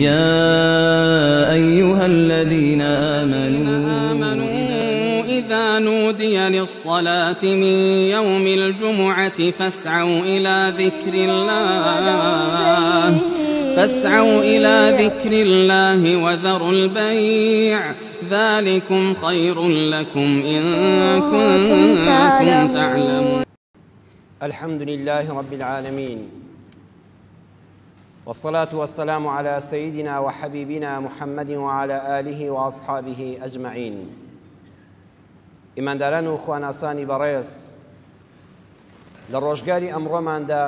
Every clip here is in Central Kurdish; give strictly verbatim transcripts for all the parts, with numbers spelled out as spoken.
يا أيها الذين آمنوا إذا نودي للصلاة من يوم الجمعة فاسعوا إلى ذكر الله فاسعوا إلى ذكر الله وذروا البيع ذلكم خير لكم إن كنتم تعلمون. الحمد لله رب العالمين، والصلاة والسلام على سيدنا وحبيبنا محمد وعلى آله وأصحابه أجمعين. إمان داران و خواناسانی بەڕێز، لە ڕۆژگاری ئەمڕۆماندا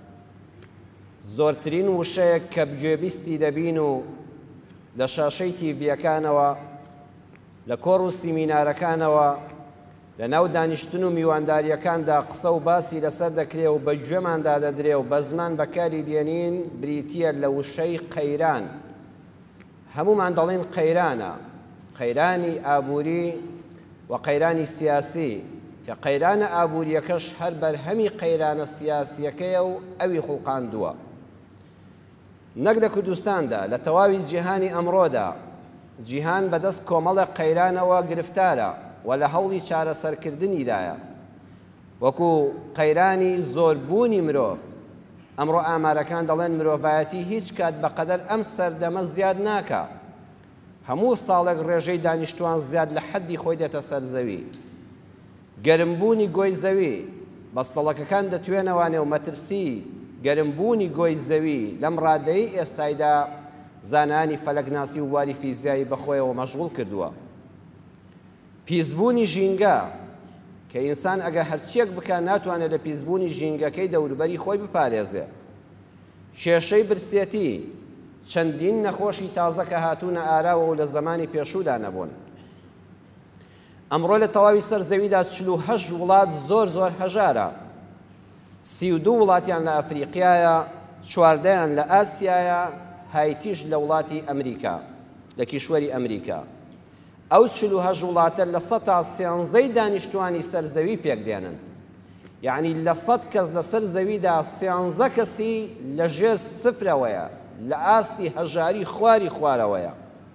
زۆرترین وشەیەک کە بگوێبیستی دەبین و لە شاشەی تیڤیەکانەوە، لە کۆڕ و سیمینارەکانەوە، لە ناو دانیشتن و میوانداریەکاندا قسە و باسی لەسەر دەکرێ و بە گوێماندا دەدرێ و بە زمان بەکاری دێنین بریتیە لە وشەی قەیران. هەمومان دەڵێن قەیرانە، قەیرانی ئابووری و قەیرانی سیاسی، کە قەیرانە ئابووریەکەش هەر بەرهەمی قەیرانە سیاسیەکەیە و ئەوی خوڵقاندووە. نەک لە کوردستاندا، لە تەواوی جیهانی ئەمڕۆدا جیهان بەدەست کۆمەڵە قەیرانەوە گرفتارە و لە هەوڵی چارەسەرکردنیدایە. وەکو قەیرانی زۆربوونی مرۆڤ، ئەمڕۆ ئامارەکان دەڵێن مرۆڤایەتی هیچ کات بەقەدەر ئەم سەردەمە زیاد ناکە. هەموو ساڵێک ڕێژەی دانیشتوان زیاد لە حەدی خۆی دێتە سەر زەوی. گەرمبوونی گۆی زەوی، بەستەڵەکەکان دەتوێنەوانێ و مەترسی گەرمبوونی گۆی زەوی لەم ڕادەیە ئێستایدا زانانی فەلەکناسی و واری فیزیایی بەخۆیەوە مەشغوڵ کردووە. پیسبوونی ژینگە، کە ئینسان ئەگە هەرچیەک بکە ناتوانێت لە پیسبوونی ژینگەکەی دەوروبەری خۆی بپارێزێ. کێشەی برسێتی، چەندین نەخۆشی تازە کە هاتوونە ئاراوە و لە زمانی پێشوودا نەبوون. ئەمڕۆ لە تەواوی سەر زەویدا چل و هەشت وڵات زۆر زۆر هەژارە. سی و دوو وڵاتیان لە ئەفریقایە، چواردەیان لە ئاسیایە، هایتیش لە وڵاتی ئەمریکا، لە کیشوەری ئەمریکا. ئەو چل و هەشت وڵاتە لە سەد تا سێنزەی دانیشتوانی سەرزەوی پێکدێنن. یعنی لە سەد کەس لە سەر زەویدا سێنزە کەسی لە ژێر سفرەوەیە، لە ئاستی هەژاری خواری خوارەوەیە.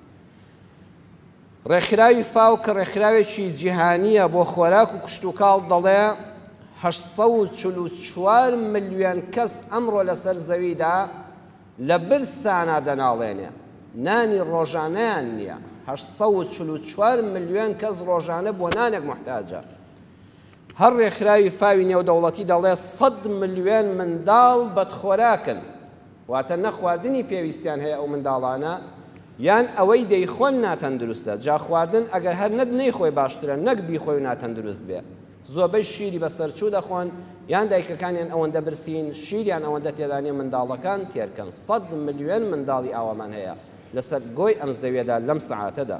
ڕێکخراوی فاو کە ڕێکخراوێکی جیهانیە بۆ خۆراک و کشت و کاڵ دەڵێ هەشت سەد و چل و چوار ملیۆن کەس ئەمڕۆ لەسەر زەویدا لە برسانە دەناڵێنێ، نانی ڕۆژانەیان نییە. هەشت سەد و چل و چوار ملیۆن کەس ڕۆژانە بۆ نانێک محتاجە. هەر ڕێکخراوی فاوی نێودەوڵەتی دەڵێ سەد ملیۆن منداڵ بەدخۆراکن، واتە نەخواردنی پێویستیان هەیە ئەو منداڵانە، یان ئەوەی دەیخۆن ناتەندروستە. جا خواردن ئەگەر هەر نەت نەیخۆی باشترە، نەک بیخۆی و ناتەندروست بێ. زۆربەی شیری بەسەرچوو دەخۆن، یان دایکەکانیان ئەوەندە برسین، شیریان ئەوەندە تێدانێ منداڵەکان تێرکەن. سەد ملیۆن منداڵی ئاوامان هەیە لەسەر گۆی ئەم زەویەدا لەم سەعاتەدا.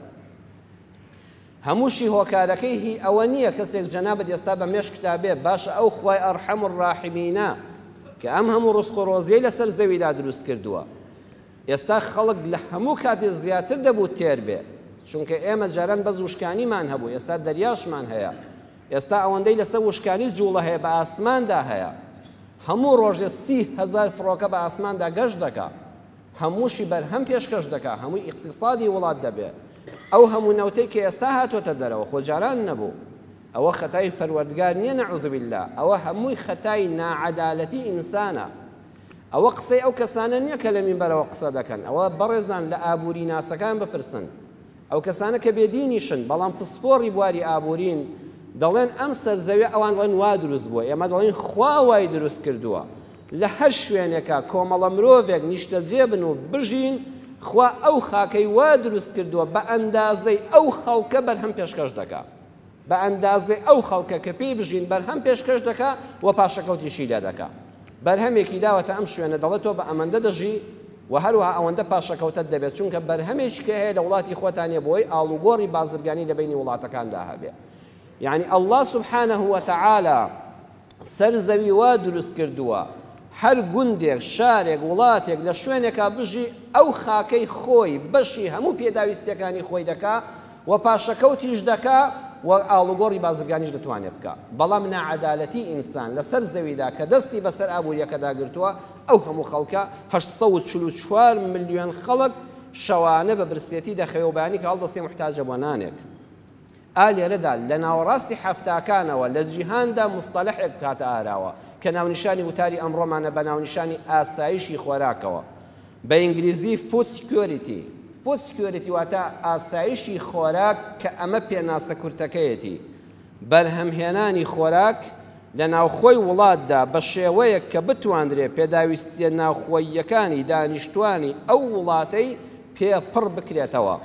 هەمووشی هۆکارەکەی هی ئەوە نییە کەسێک جەنابەت ئێستا بە مێش کتابێ باشە ئەو خوای ئەرحەم الراحیمینە کە ئەم هەموو ڕزق و ڕۆزیەی لەسەر زەویدا دروست کردووە. ئێستا خەڵک لە هەموو کاتێ زیاتر دەبوو تێر بێ، چونکە ئێمە جاران بەز وشکانیمان هەبوو، ئێستا دەریاشمان هەیە، ئێستا ئەوەندەی لەسەر وشکانی جوڵە هەیە بە ئاسماندا هەیە. هەموو ڕۆژێ سی هەزار فڕۆکە بە ئاسماندا گەشت دەکا، هەمووشی بەرهەم پێشکەش دەکا، هەمووی ئیقتصادی وڵات دەبێ. ئەو هەموو نەوتەی کە ئێستا هاتوۆتە دەرەوە خۆ جاران نەبوو. ئەوە خەتای پەروەردگار نییە، نەعوذ بالله، ئەوە هەمووی خەتای ناعەدالەتی ئینسانە. ئەوە قسەی ئەو کەسانە نییە کە لە مینبەرەوە قسە دەکەن. ئەوە بەڕێزان لە ئابووری ناسەکان بپرسن. ئەو کەسانە کە بێدینیشن بەڵام پسپۆڕی بواری ئابوورین، دەڵێن ئەم سەرزەوی ئەوان دەڵێن وا دروست بووە، ئێمە دەڵێن خوا وای دروست کردووە. لە هەر شوێنێکە کۆمەڵە مرۆڤێک نیشتەجێ بن و بژین، خوا ئەو خاکەی وا دروست کردووە بە ئەندازەی ئەو خەڵکە بەرهەم پێشکەش دەکا، بە ئەندازەی ئەو خەڵکە کە پێی بژین بەرهەم پێشکەش دەکا و پاشەکەوتیشی لێ دەکا. بەرهەمێکی داوەتە ئەم شوێنە دەڵێت تۆ بە ئەمەندە دەژی و هەروەها ئەوەندە پاشەکەوتت دەبێت، چونکە بەرهەمێکی هەیە لە وڵاتی خۆتانێ بۆی ئاڵوگۆڕی بازرگانی لە بینی وڵاتەکاندا هەبێ. یعنی ئەڵڵا سوبحانەه وتەعالا سەر زەوی وا دروست کردووە هەر گوندێک، شارێک، وڵاتێک لە شوێنێکا بژی ئەو خاکەی خۆی بەشی هەموو پێداویستیەکانی خۆی دەکا و پاشەکەوتیش دەکا و ئاڵوگۆڕی بازرگانیش دەتوانێت بکە بەڵام نەعەدالەتی ئینسان لەسەر زەویدا کە دەستی بەسەر ئابوووریەکەدا گرتووە ئەو هەموو خەڵکە هەشت سەد و چل و چوار ملیۆن خەڵک شەوانە بە برسێتی دەخەوێ کە هەڵدەستێ محتاجە بۆ نانێک. ئا لێرەدا لە ناوەڕاستی هەفتاکانەوە لە جیهاندا مستەلەحێک کاتە ئاراوە کە ناونیشانی وتاری ئەمڕۆمانە بە ناونیشانی ئاسایشی خۆراکەوە بە ئینگلیزی فود سکیۆریتی. فود سکیۆریتی واتە ئاسایشی خۆراک کە ئەمە پێناسە کورتەکەیەتی بەرهەمهێنانی خۆراک لە ناوخۆی وڵاتدا بە شێوەیەک کە بتوانرێت پێداویستیە ناوخۆییەکانی دانیشتوانی ئەو وڵاتەی پێپڕ بکرێتەوە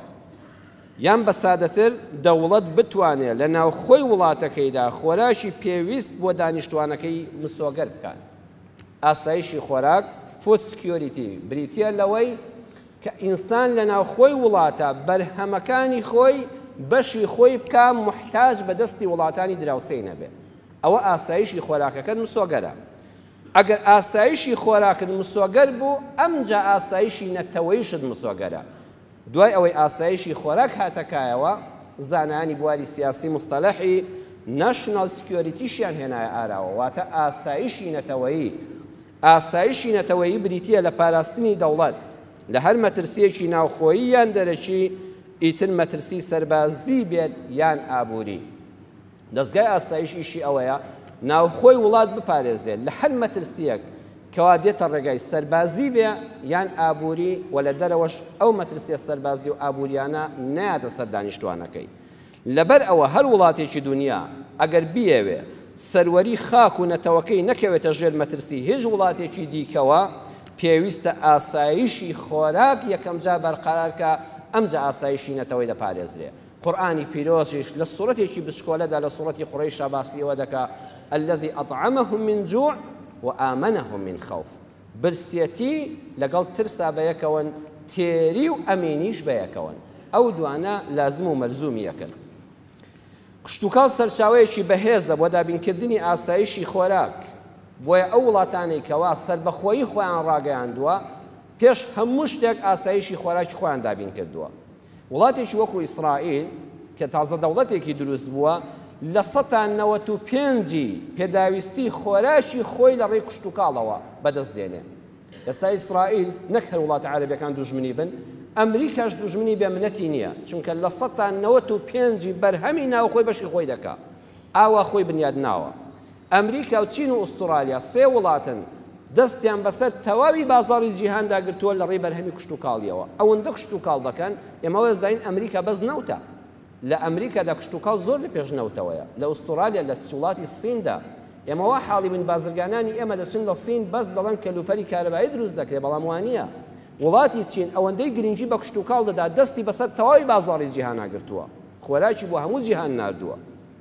یان بە سادەتر دەوڵەت بتوانێت لە ناوخۆی وڵاتەکەیدا خۆراشی پێویست بۆ دانیشتوانەکەی مسۆگەر بکات. ئاسایشی خۆراک فود سکیۆریتی بریتیە لەوەی کە ئینسان لە ناوخۆی وڵاتە بەرهەمەکانی خۆی بەشی خۆی بکە محتاج بە دەستی وڵاتانی دراوسەی نەبێت. ئەوە ئاسایشی خۆراکەکەت مسۆگەرە. ئەگەر ئاسایشی خۆراکت مسۆگەر بوو ئەمجا ئاسایشی نەتەوەیشت مسۆگەرە. دوای ئەوەی ئاسایشی خۆراک هاتەکایەوە زانانی بواری سیاسی مستەلەحی ناشنال سکیۆریتیشیان هێنایە ئاراوە واتە ئاسایشی نەتەوەیی. ئاسایشی نەتەوەیی بریتیە لە پاراستنی دەوڵەت لە هەر مەترسیەکی ناوخۆیی یان دەرەکی ئیتر مەترسی سەربازی بێت یان ئابووری. دەستگای ئاسایشیشی ئەوەیە ناوخۆی وڵات بپارێزێت لە هەر مەترسیەک کەوا دێتە ڕێگای سەربازی بێ یان ئابووری و لە دەرەوەش ئەو مەترسیە سەربازی و ئابووریانە نایاتە سەر دانیشتوانەکەی. لەبەر ئەوە هەر وڵاتێکی دنیا ئەگەر بیەوێ سەروەری خاک و نەتەوەکەی نەکەوێتە ژێر مەترسی هیچ وڵاتێکی دیکەوە پێویستە ئاسایشی خۆراک یەکەم جا بەرقەرارکە ئەمجا ئاسایشی نەتەوەی دەپارێزرێ. قورئانی پیرۆزیش لە سوورەتێکی بچکۆلەدا لە سوورەتی قوڕەیشا باسیەوە دەکا الذي أطعمهم من جوع وآمنهم من خوف. برسيتي لقل ترسا بيكون تيري وأمينيش بيكون أو دوانا لازم وملزوم يكن. كشتوكال سرچاويشي بهيزة ودا بينكردني آسايشي خوراك بۆیە ئەو وڵاتانەی کەوا سەربەخۆیی خۆیان ڕاگەیاندووە پێش هەموو شتێک ئاسایشی خۆراکی خۆیان دابین کردووە. وڵاتێکی وەکو ئیسرائیل کە تازە دەوڵەتێکی دروست بووە لە سەد نەوەت و پێنجی پێداویستی خۆراشی خۆی لە ڕێی کشتوکاڵەوە بەدەست دێنێ. ئێستا ئیسرائیل نەک هەر وڵاتە عەرەبیەکان دوژمنی بن، ئەمریکاش دوژمنی بێمنەتی نییە، چونکە لە سەد نەوەت و پێنجی بەرهەمی ناوخۆی بەشی خۆی دەکا. ئاوا خۆی بنیاد ناوە. ئەمریکا و چین و ئوسترالیا سێ وڵاتن دەستیان بەسەر تەواوی بازاڕی جیهاندا گرتووە لە ڕێی بەرهەمی کشتوکاڵیەوە. ئەوەندە کشتوکاڵ دەکەن ئێمەوە زین ئەمریکا بەس نەوتە. لە ئەمریکادا کشتوکاڵ زۆر لە پێشنەوتەوەیە. لە ئوسترالیا لە وڵاتی سیندا ئێمەوە حاڵی بن بازرگانانی ئێمە دەچن لە سین بەس دەڵێن کەلوپەری کارەبایی دروست دەکرێت، بەڵام وانە. وڵاتی چین ئەوەندەی گرنگی بە کشتوکاڵ دەدا دەستی بەسەر تەواوی بازاڕی جیهانا گرتووە، خۆراکی بۆ هەموو جیهان ناردووە.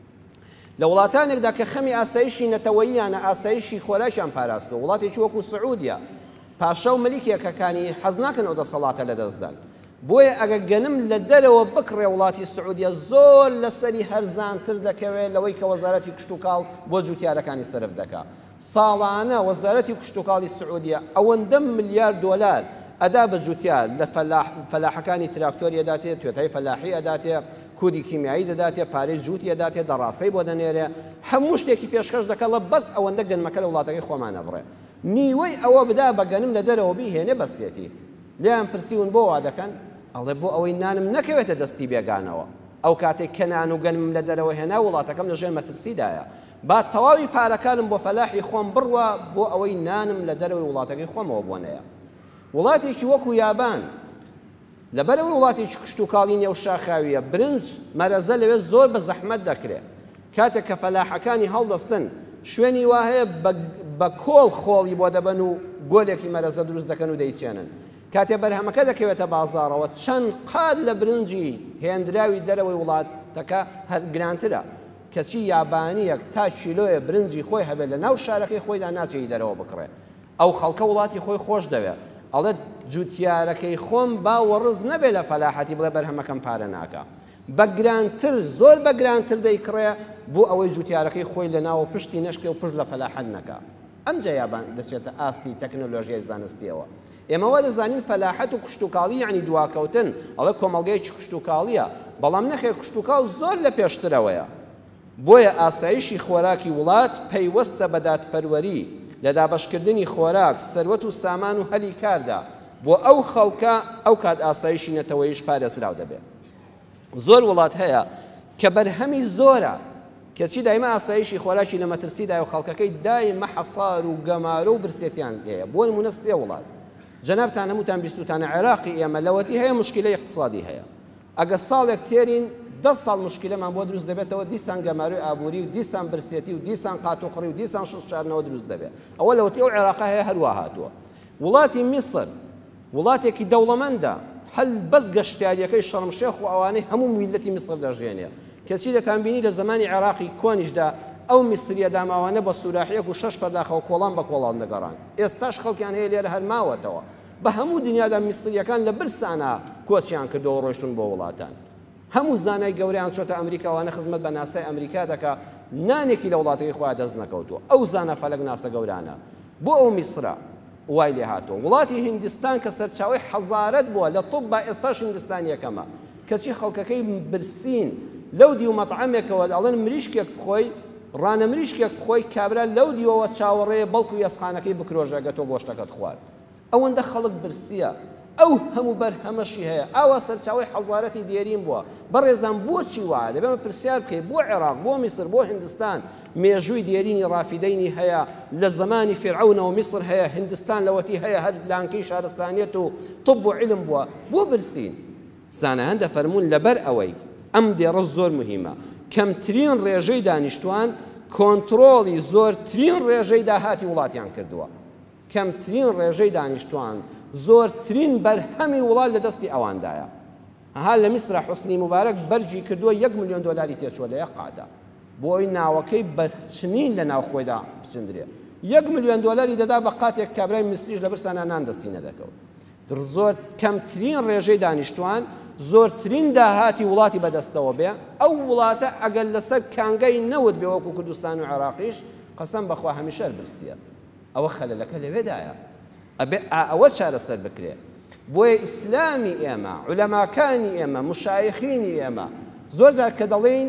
لە وڵاتانێکدا کە خەمی ئاسایشی نەتەوەییانە ئاسایشی خۆراشیان پاراستووە، وڵاتێکی وەکو سعودیا پاشە و مەلیکێکەکانی حەز ناکەن ئەو دەسەڵاتە لەدەستدان. بۆیە ئەگە گەنم لە دەرەوە بکڕێ وڵاتی سعودیا زۆر لەسەری هەرزانتر دەکەوێت لەوەی کە وەزارەتی کشتوکاڵ بۆ جوتیارەکانی سرف دەکات. ساڵانە وەزارەتی کشتوکاڵی سعودیا ئەوەندە ملیار دۆلار ئەدا بە جوتیار لە فەلاحەکانی تراکتۆری ئەداتێت، توێتای فەلاحی ئەداتێ، کودی کیمیایی دەداتێ، پارەی جووتی ئەداتێ، دەڕاستەی بۆ دەنێرێ، هەموو شتێکی پێشکەش دەکات لە بەس ئەوەندە گەنمەکە لە وڵاتەکەی خۆمانە بڕێ. نیوەی ئەوە بدا بە گەنم لە دەرەوە بیهێنێ بەسێتی. لێیان پرسیون بۆ وا دەکەن، ئەڵێ بۆ ئەوەی نانم نەکەوێتە دەستی بێگانەوە. ئەو کاتێک کە نان و گەنم لە دەرەوە هێنا وڵاتەکەم لەژێر مەترسیدایە. با تەواوی پارەکانم بۆ فەلاحی خۆم بڕوە بۆ ئەوەی نانم لە دەرەوەی وڵاتەکەی خۆمەوە بۆنەیە. وڵاتێکی وەکو یابان لەبەرەوەی وڵاتێکی کشتوکاڵی نێو شاخاویە، برنج مەرەزە لەوێ زۆر بە زەحمەت دەکرێت. کاتێک کە فەلاحەکانی هەڵدەستن شوێنی وهەیە بە کۆڵ خۆڵی بۆ دەبەن و گۆلێکی مەرەزە دروست دەکەن و دەیچێنن. کاتێ بەرهەمەکە دەکەوێتە بازاڕەوە چەند قاد لە برنجی هێندراوی دەرەوەی وڵاتەکە هەر گرانترە، کەچی یابانیەک تا کیلۆیە برنجی خۆی هەبێت لە ناو شارەکەی خۆیدا ناچێتی دەرەوە بکڕێ. ئەو خەڵکە وڵاتی خۆی خۆش دەوێت، ئەڵێ جوتیارەکەی خۆم با وەڕز نەبێت لە فەلاحەتی بڵێ بەرهەمەکەم پارە ناکە. بە گرانتر زۆر بە گرانتر دەیکڕێ بۆ ئەوەی جوتیارەکەی خۆی لە ناوە پشتی نەشکێ و پشت لە فەلاحەت نەکە. ئەمجا یابان دەچێتە ئاستی تەکنۆلۆژیای زانستیەوە. ئێمە وا دەزانین فەلاحەت و کشتتوکاڵی یعنی دواکەوتن ئەڵە کۆمەڵگەیەکی کشتتوکاڵیە بەڵام نەخێر کشتتوکاڵ زۆر لە پێشترەوەیە بۆیە ئاسایشی خۆراکی وڵات پەیوەستە بە دادپەروەری لە دابەشکردنی خۆراک سەروەت و سامان و هەلی کاردا بۆ ئەو خەڵکە ئەو کات ئاسایشی نەتەوەیش پارێزراو دەبێت زۆر وڵات هەیە کە بەرهەمی زۆرە کەچی دایمە ئاسایشی خۆراکی لە مەترسیدا و خەڵکەکەی دایمە حەسار و گەمارە و برسێتیان هەیە بۆ نمونە سێ وڵات جەنابتان هەمووتان بیستوتانە عێراقی ئێمە لەوەتی هەیە مشکلەی اقتصادی هەیە ئەگە ساڵێک تێرین دە ساڵ مشکلەمان بۆ دروست دەبێتەوە دیسان گەماروی ئابووری و دیسان برسێتی و دیسان قاتوقڕی و دیسان ششارنەوە دروست دەبێت ئەوە لەوەتی ئەو عێراقا هەیە هەروە هاتووە وڵاتی میسر وڵاتێکی دەوڵەمەندە هەل بەس گەشتیاریەکەی شەڕمشێخ و ئەوانەی هەموو میلەتی میسر دەژێنێ کەچی دەتانبینی لە زمانی عێراقی کۆنیشدا ئەو میسریە داماوانە بە سوراحیەک و شەش پەرداخەوە کۆڵان بە کۆڵان دەگەڕان ئێستاش خەڵکیان هەیە لێرە هەرماوەتەوە بە هەموو دنیادا میسریەکان لە برسانە کۆچیان کردەوە ڕۆیشتون بۆ وڵاتان هەموو زانای گەوریان چۆتە ئەمریکاوانە خزمەت بە ناسای ئەمریکا دەکا نانێکی لە وڵاتەکەی خۆیان دەست نەکەوتووە ئەو زانە فەلەک ناسە گەورانە بۆ ئەو میسرە وای لێ هاتووە وڵاتی هیندستان کە سەرچاوی حەزارەت بووە لە طب با ئێستاش هیندستان یەکەمە کەچی خەڵکەکەی برسین لەو دی و مەطعەمێکەوە ئەڵێن مریشکێک بخۆی ڕانە مریشکێک بخۆی کابرا لەو دیەوە چاوەڕێ بەڵکو یەسخانەکەی بکرۆژەگە تۆ گۆشتەکەت خوارد ئەوەندە خەڵک برسیە ئەو هەموو بەرهەمەشی هەیە ئاوا سەرچاوی حەزارەتی دێرین بووە بەڕێزان بۆچی وایە دەبێمە پرسیار بکەیت بۆ عێراق بۆ میسر بۆ هیندستان مێژووی دێرینی ڕافیدەینی هەیە لە زمانی فیرعەونەوە میسر هەیە هیندستان لەوەتی هەیە هەر لانکەی شارستانیەت و طب و علم بووە بۆ برسین زانایان دەفەرمون لەبەر ئەوەی ئەم دێڕە زۆر مهمە کەمترین ڕێژەی دانیشتوان کۆنتڕۆڵی زۆرترین ڕێژەی داهاتی وڵاتیان کردووە کەمترین ڕێژەی دانیشتوان زۆرترین بەرهەمی وڵات لە دەستی ئەواندایە هەها لە میسرە حوسنی موبارەک بەرجی کردووە یەک ملیۆن دۆلاری تێچووە لە یەک قادا بۆ ئەوی ناوەکەی بەچنین لە ناو خۆیدا بچندرێ یەک ملیۆن دۆلاری دەدا بە قاتێک کابرای میسریش لە برسانە نان دەستی نەدەکەوت زۆر کەمترین ڕێژەی دانیشتوان زۆرترین داهاتی وڵاتی بەدەستەوە بێ ئەو وڵاتە ئەگەر لەسەر کانگای نەوت بێ وەکو کوردستان و عێراقیش قەسەم بەخوا هەمیشە برسیە ئەوە خەلەلەکە لەوێدایە ئەبێ ئەوە چارەسەر بکرێ بۆیە ئیسلامی ئێمە عولەماکانی ئێمە مشایخینی ئێمە زۆر جار کە دەڵێن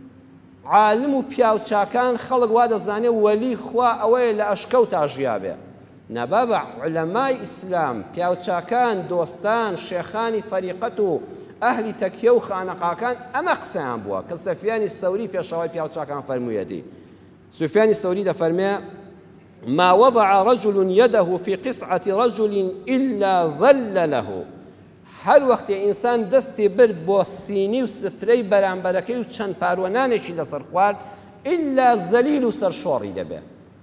عالم و پیاوچاکان خەڵک وا دەزانێ وەلی خوا ئەوەیە لە ئەشکەوت تا ژیا بێ نەبابە عولەمای ئیسلام پیاوچاکان دۆستان شێخانی طەریقەت و ئەهلی تەکیە و خانەقاکان ئەمە قسەیان بووە کە سەفیانی سەوری پێشەوای پیاوچاکان فەرموویەتی سفیانی سەوری دەفەرمێ ما وضع رجل يده في قصعة رجل إلا ظل له هر وقت إنسان دستي بر بو سيني و سفري برانبركي و چند پارونانشي لسر خوارد إلا زليل و سرشوري دبه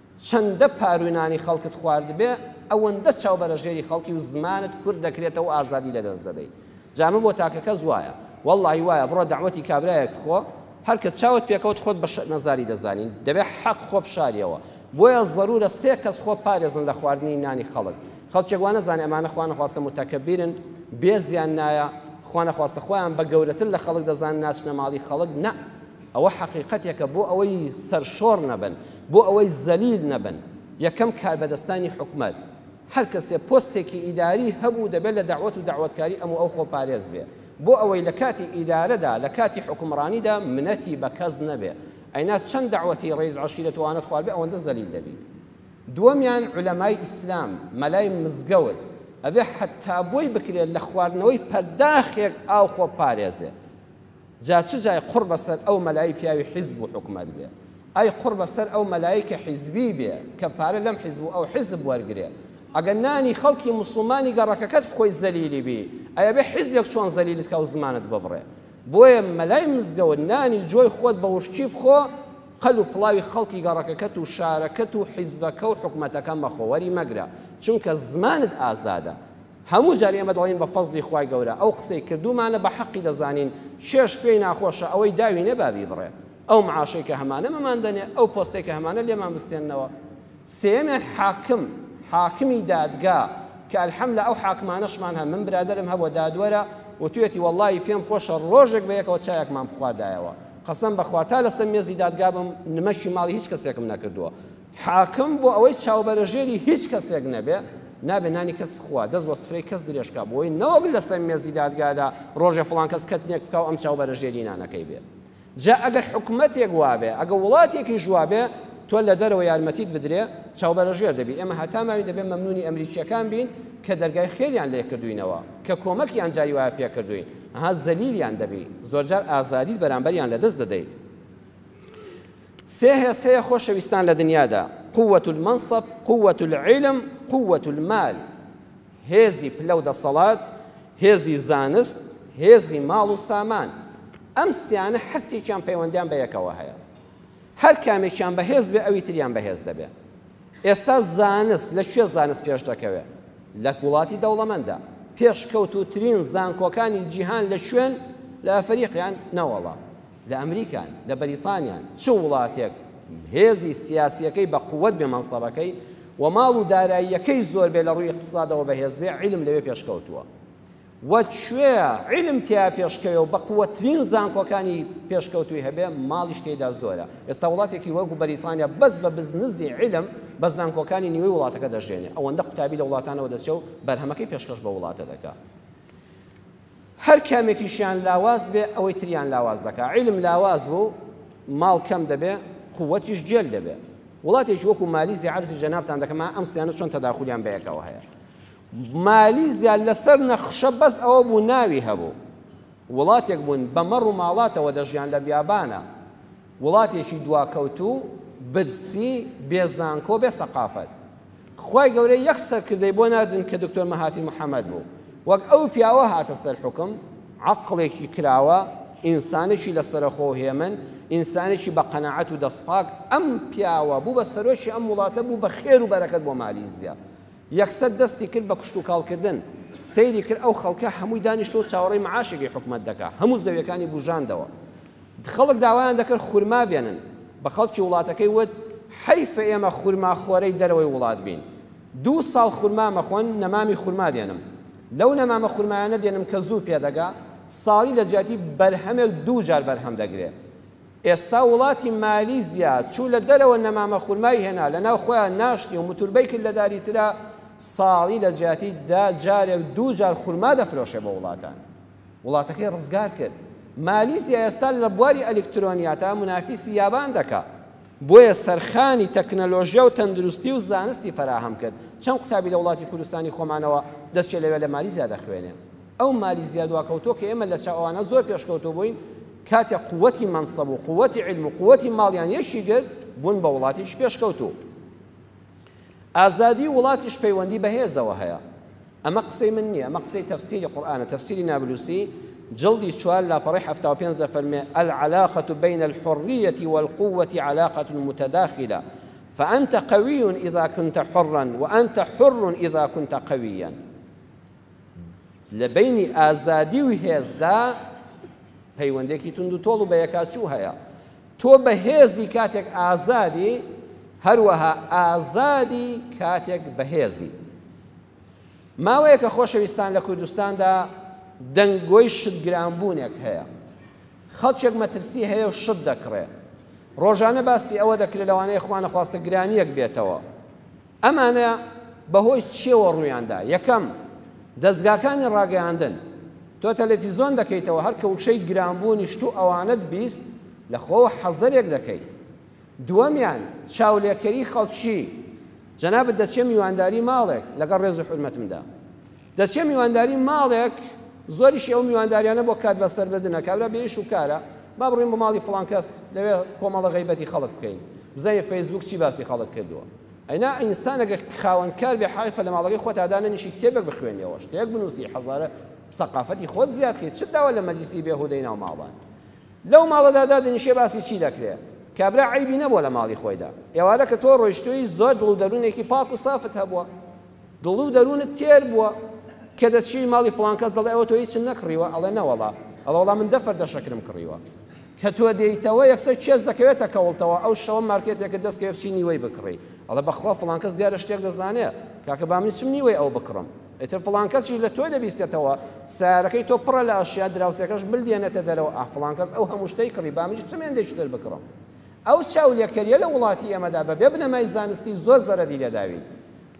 چند پاروناني خلقت خوارد به ئەوەندە چاوبەرەژێری خەڵکی و زمانت کورد دەکرێتەوە و ئازادی لەدەست دەدەی جامە بۆ تاکەکە زوایە وەڵڵاهی وایە بڕۆ دەعوەتی کابرایەک بخۆ هەر کە چاوت پێکەوت خۆت بە نەزاری دەزانین دەبێت حەق خۆ بشاریەوە بۆیە ضرورە سێ کەس خۆ پارێزن لە خواردنی نانی خەڵک خەڵکێک وا نەزانێ ئەمانە خوا نەخواستە متەکەبیرن بێزیان نایە خوا نەخواستە خۆیان بە گەورەتر لە خەڵک دەزان ناچنە ماڵی خەڵک نە ئەوە حەقیقەتێکە بۆ ئەوەی سەرشۆڕ نەبن بۆ ئەوەی زەلیل نەبن یەکەم کاربەدەستانی حکومەت هەر کەسێ پۆستێکی ئیداری هەبوو دەبێت لە داوەت و داوەتکاری ئەم و ئەو خۆ پارێز بێ بۆ ئەوەی لە کاتی ئیدارەدا لە کاتی حکومڕانیدا منەتی بە کەس نەبێ ئەینا چەند داوەتی ڕێز عەشیرەت توانێت خوارد بێ ئەوەندە زەلیل دەبی دووەمیان عولەمای ئیسلام مەلای مزگەوت ئەبێ حەتا بۆی بکرێت لە خواردنەوەی پەرداخێک ئاو خۆ پارێزێ جا چ جای قڕ بەسەر ئەو مەلای پیاوی حیزب و حکومەت بێ ئەی قڕ بەسەر ئەو مەلایی کە حیزبی بێ کە پارە لەم حیزب و ئەو حیزب وەرگرێ ئەگەر نانی خەڵکی مسلمانی گەڕەکەکەت خۆی زەلیلی بی ئەیە بێ حیزبێک چۆن زەلیلت کە و زمانت ببڕێ بۆیە مەلای مزگەوت نانی جۆی خۆت بە وشتی بخۆ قەل و پڵاوی خەڵکی گەڕەکەکەت و شارەکەت و حیزبەکە و حکومەتەکە مەخۆوەری مەگرە چونکە زمانت ئازادە هەموو جار ئێمە دەڵێن بە فەزلی خوای گەورە ئەو قسەی کردومانە بە حەقی دەزانین شێش پێی ناخۆشە ئەوەی داوی نەباوی بڕێ ئەو معاشەی کە هەمانە مەمان دەنێ ئەو پۆستێک کە هەمانە لێمان بستێننەوە سێمیان حاکم حاکمی دادگا کە ئەلحەمدوللا ئەو حاکمانەشمان هەن من برادەرم هەبووە دادوەرە و توێتی وەڵڵاهی پێم خۆشە ڕۆژێک بە یەکەوە چایەکمان بخواردایەوە قەسەم بەخوا تا لەسەر مێزی دادگا بم نمەشی ماڵی هیچ کەسێکم نەکردووە حاکم بۆ ئەوەی چاوبەرەژێری هیچ کەسێک نەبێ نابێ نانی کەس بخوا دەست بۆ سفرەی کەس درێژکا بۆی نەوەک لە سەر مێزی دادگادا ڕۆژێ فڵان کەس کەتنێک بکاو ئەم چاوبەرەژێری نانەکەی بێ جا ئەگەر حکومەتێک وابێ ئەگە وڵاتێکی ژوابێ تۆ لە دەرەوە یارمەتیت بدرێ چاوبەرەژێر دەبی ئێمە هەتاماوی دەبێت مەمنونی ئەمریکیەکان بین کە دەرگای خێریان لێ کردوینەوە کە کۆمەکیان جاری وایە پێ کردوین ئەها زەلیلیان دەبی زۆرجار ئازادیت بەرامبەریان لەدەست دەدەیت سێ هێز هەیە خۆشەویستان لە دنیادا قوة المنصب قوة العلم قوة المال هێزی پلە و دەسەڵات هێزی زانست هێزی ماڵ و سامان ئەم سیانە حەسێکیان پەیوەندیان بە یەکەوە هەیە هەر کامێکیان بەهێز بێ ئەوی تریان بەهێز دەبێ ئێستا زانست لەکوێ زانست پێش دەکەوێت لە وڵاتی دەوڵەمەندە پێشکەوتوترین زانکۆکانی جیهان لە شوێن لە ئەفریقیان نەوەڵە لە ئەمریکان لە بەریتانیان چ وڵاتێک هێزی سیاسیەکەی بە قووەت بێ مەنسەبەکەی و ماڵ و داراییەکەی زۆر بێ لە ڕووی اقتصادەوە بەهێز بێ عیلم لەوێ پێشکەوتووە وەکوێ عیلم تیا پێشکەوێ و بە قووەترین زانکۆکانی پێشکەوتووی هەبێ ماڵیش تێدا زۆرە ئێستا وڵاتێکی وەکو بەریتانیا بەس بە بزنسی عیلم بە زانکۆکانی نیوەی وڵاتەکە دەژێنێ ئەوەندە قوتابی لە وڵاتانەوە دەچێت و بەرهەمەکەی پێشکەش بە وڵاتە دەکات هەر کامێکیشیان لاواز بێ ئەوەی تریان لاواز دەکات عیلم لاواز بوو ماڵ کەم دەبێ قووەتیش جێل دەبێ وڵاتێکی وەکو مالیزیا عەرزی جەنابتان دەکەم ئەم سیانە چۆن تەداخولیان بە یەکەوە هەیە مالیزیا لەسەر نەخشە بەس ئەوە بوو ناوی هەبوو وڵاتێک بوون بە مەڕ و ماڵاتەوە دەژیان لە بیابانە وڵاتێکی دواکەوتوو برسی بێزانکۆ بێ سەقافەت خوای گەورە یەک سەرکردەی بۆ ناردن کە دکتۆر مەهاتی محەممەد بوو وەک ئەو پیاوە هاتە سەر حکم عەقڵێکی کراوە ئینسانێکی لەسەرخۆ هێمن ئینسانێکی بە قەناعەت و دەستپاک ئەم پیاوە بوو بە سەرۆشی ئەم وڵاتە بوو بە خێر و بەرەکەت بۆ مالیزیا یەکسەر دەستی کرد بە کشت و کاڵکردن سەیری کرد ئەو خەڵکە هەمووی دانیشتۆ چاوەڕێی معاشێکی حکومەت دەکات هەموو زەویەکانی بوژاندەوە خەڵک داوایان دەکرد خورما بێنن بە خەڵکی وڵاتەکەی وت حەیفە ئێمە خورماخۆرەی دەرەوەی وڵات بین دوو ساڵ خورما مەخۆن نەمامی خورما دێنم لەو نەمامە خورمایانە دێنم کە زوو پێدەگا ساڵی لە جیاتی بەرهەمێک دوو جار بەرهەم دەگرێت ئێستا وڵاتی مالیزیا چوو لە دەرەوە نەمامە خورمای هێنا لەناو خۆیان ناشتی و متوربەی کرد لە داریترا ساڵی لە جیاتی دا جارێک دوو جار خورما دەفرۆشێ بە وڵاتان وڵاتەکەی ڕزگار کرد مالیزیا ئێستا لە بواری ئەلکترۆنیاتە منافیسی یابان دەکات بۆیە سەرخانی تەکنەلۆژیا و تەندروستی و زانستی فراهەم کرد چەند قوتابی لە وڵاتی کوردستانی خۆمانەوە دەستچێ لەوێ لە مالیزیا دەخوێنێ ئەو مالیزیا دواکەوتۆ کە ئێمە لە چاوانە زۆر پێشکەوتۆ بووین کاتێ قووەتی مەنسەب و قووەتی عیلم و قووەتی ماڵیان یەشی گرت بوون بە وڵاتیش پێشکەوتوو ئازادی وڵاتیش پەیوەندی بەهێزەوە هەیە ئەمە قسەی من نییە ئەمە قسەی تەفسیری قورئانە تەفسیری نابلوسی جلدی چوار لاپەڕەی هەفتە و پێنج دەفەرمێ العلاقة بين الحرية والقوة علاقة متداخلة فأنت قوي إذا كنت حرا وأنت حر إذا كنت قويا لبين ئازادی و هێزدا پەیوەندێکی تونند و تۆڵ و بە یەکاچوو هەیە تۆ بە هێزی کاتێک ئازادی هەروەها ئازادی کاتێک بەهێزی ماوەیە کە خۆشەویستان لە کوردستاندا دەنگۆی شتگرانبوونێک هەیە خەڵکێک مەترسی هەیە و شت دەکڕێ ڕۆژانە باسی ئەوە دەکرێت لەوانەیە خوا نەخواستە گرانیەک بێتەوە ئەمانە بەهۆی چێوە ڕوویاندا یەکەم دەستگاکانی ڕاگەیاندن تۆ تەلەڤیزۆن دەکەیتەوە هەر کە وشەی گرانبوونی شت و ئەوانت بیست لە خۆوە حەزەرێک دەکەیت دووەمیان چاولێکەری خەڵکی جەنابەت دەچێ میوانداری ماڵێک لەگەڵ ڕێز و حورمەتمدا دەچێ میوانداری ماڵێک زۆریشی ئەو میوانداریانە بۆ کات بەسەر بردنە کابرا بێش و کارە با بڕۆین بۆ ماڵی فڵان کەس لەوێ کۆمەڵە غەیبەتی خەڵک بکەین بزانێ فەیسبوک چی باسی خەڵک کردووە ئەینا ئینسانێکە خاوەنکار بێ حایفە لە ماڵەکەی خۆت دانەنیشی کتێبێک بخوێنیەوە شتێک بنووسی حەزارە سەقافەتی خۆت زیاد کەیت چ داوە لە مەجلیسی بێهودەی ناو ماڵان لەو ماڵەدا دادنیشێ باسی چی دەکرێت کابرا عیبی نەبووە لە ماڵی خۆیدا ئێوارە کە تۆ ڕۆیشتووی زۆر دڵ و دەروونێکی پاک و سافت هەبووە دڵ و دەروونت تێر بووە کە دەچی ماڵی فڵان کەس دەڵێ ئەوە تۆ هیچ نەکڕیوە ئەڵێ نەوەڵا ئەڵە وەڵا من دەفەر دەشەکرم کڕیوە کە تۆ دێیتەوە یەکسەر چێز دەکەوێتە کەوڵتەوە ئەو شەوە مارکێتێکە دەستکە بچی نیوەی بکڕی ئەڵە بەخوا فڵان کەس دیارە شتێک دەزانێت کاکە با من چم نیوەی ئەو بکڕم ئیتر فڵان کەسیش لە تۆی دەبیستێتەوە سیارەکەی تۆ پڕە لە ئاشیا دراوسێکەش بلدێنێتە دەرەوە ئا فڵان کەس ئەو هەموو شتەی کڕی با منیش چمێندێکی تر بکڕم ئەو چاولێکەریە لە وڵاتی ئێمەدا بەبێ بنەمای زانستی زۆر زەرەری لێداوین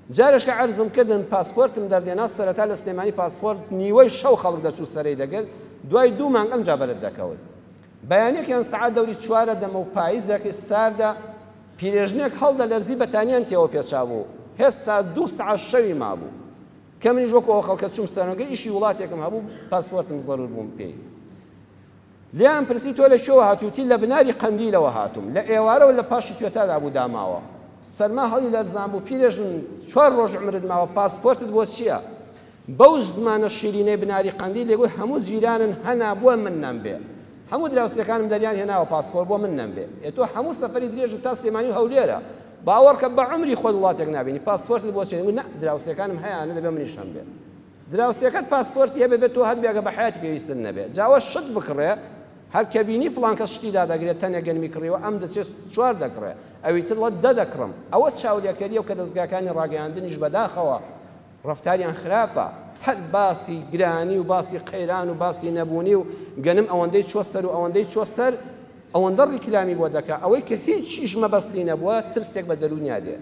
جارشکە عەرزم کردن پاسپۆرتم دەردێنا سەرەتا لە سلێمانی پاسپۆرت نیوەی شەو خەڵک دەچوو سەرەی دەگرت دوای دوو مانگ ئەمجا بەرت دەکەوت بەیانێکیان سەعات دەوری چوارە دەمە و پاییزێکی ساردا پیرێژنێک هەڵدە لەرزی بەتانیان تێوە پێچابوو هێستا دوو سەعات شەوی مابوو کە منیش وەکو ئەو خەڵکە چوم سەرنگەر ئیشی وڵاتێکم هەبوو پاسپۆرتم زەرور بووم پێی لیان پرسی تۆ لە شەوە هاتووتی لە بناری قەندیلەوە هاتووم لە ئێوارەوە لە پاشی توێتادا بوو داماوە سەرما هەڵی لەرزان بوو پیرێژن چوار ڕۆژ عمرت ماوە پاسپۆرتت بۆ چییە بەو زمانە شیرینەی بناری قەندیل لێگوی هەموو جیرانن هەنا بووە من نەمبێ هەموو دراوسەکانم دەریان هێناوە پاسپۆرت بۆ من نەمبێ ئێ تۆ هەموو سەفەری درێژ تا سلێمانی هەولێرە باوەڕکە بە عمری خۆت وڵاتێک نابینی پاسپۆرتت بۆ چێ نە دراوسەکانم هەیە دەبێ منیش هەمبێ دراوسەکەت پاسپۆرتی هەبێ بێت تۆ هەت بێگە بە حیاتی پێویستت نەبێت جاوە شت بکڕێ هەر کە بینی فڵان کەس شتی دادەگرێت تەنێک گەنمی کڕیەوە ئەم دەچێت چوار دەکڕێ ئەوی تر وڵات دە دەکڕم ئەوە چاودێکەریە و کە دەستگاکانی ڕاگەیاندنیش بەداخەوە ڕەفتاریان خراپە هەر باسی گرانی و باسی قەیران و باسی نەبوونی و گەنم ئەوەندەی چوە سەر و ئەوەندەی چوە سەر ئەوەندە ڕیکلامی بۆ دەکا ئەوەی کە هیچیش مەبەستی نەبووە ترسێک بە دەرونیا دێ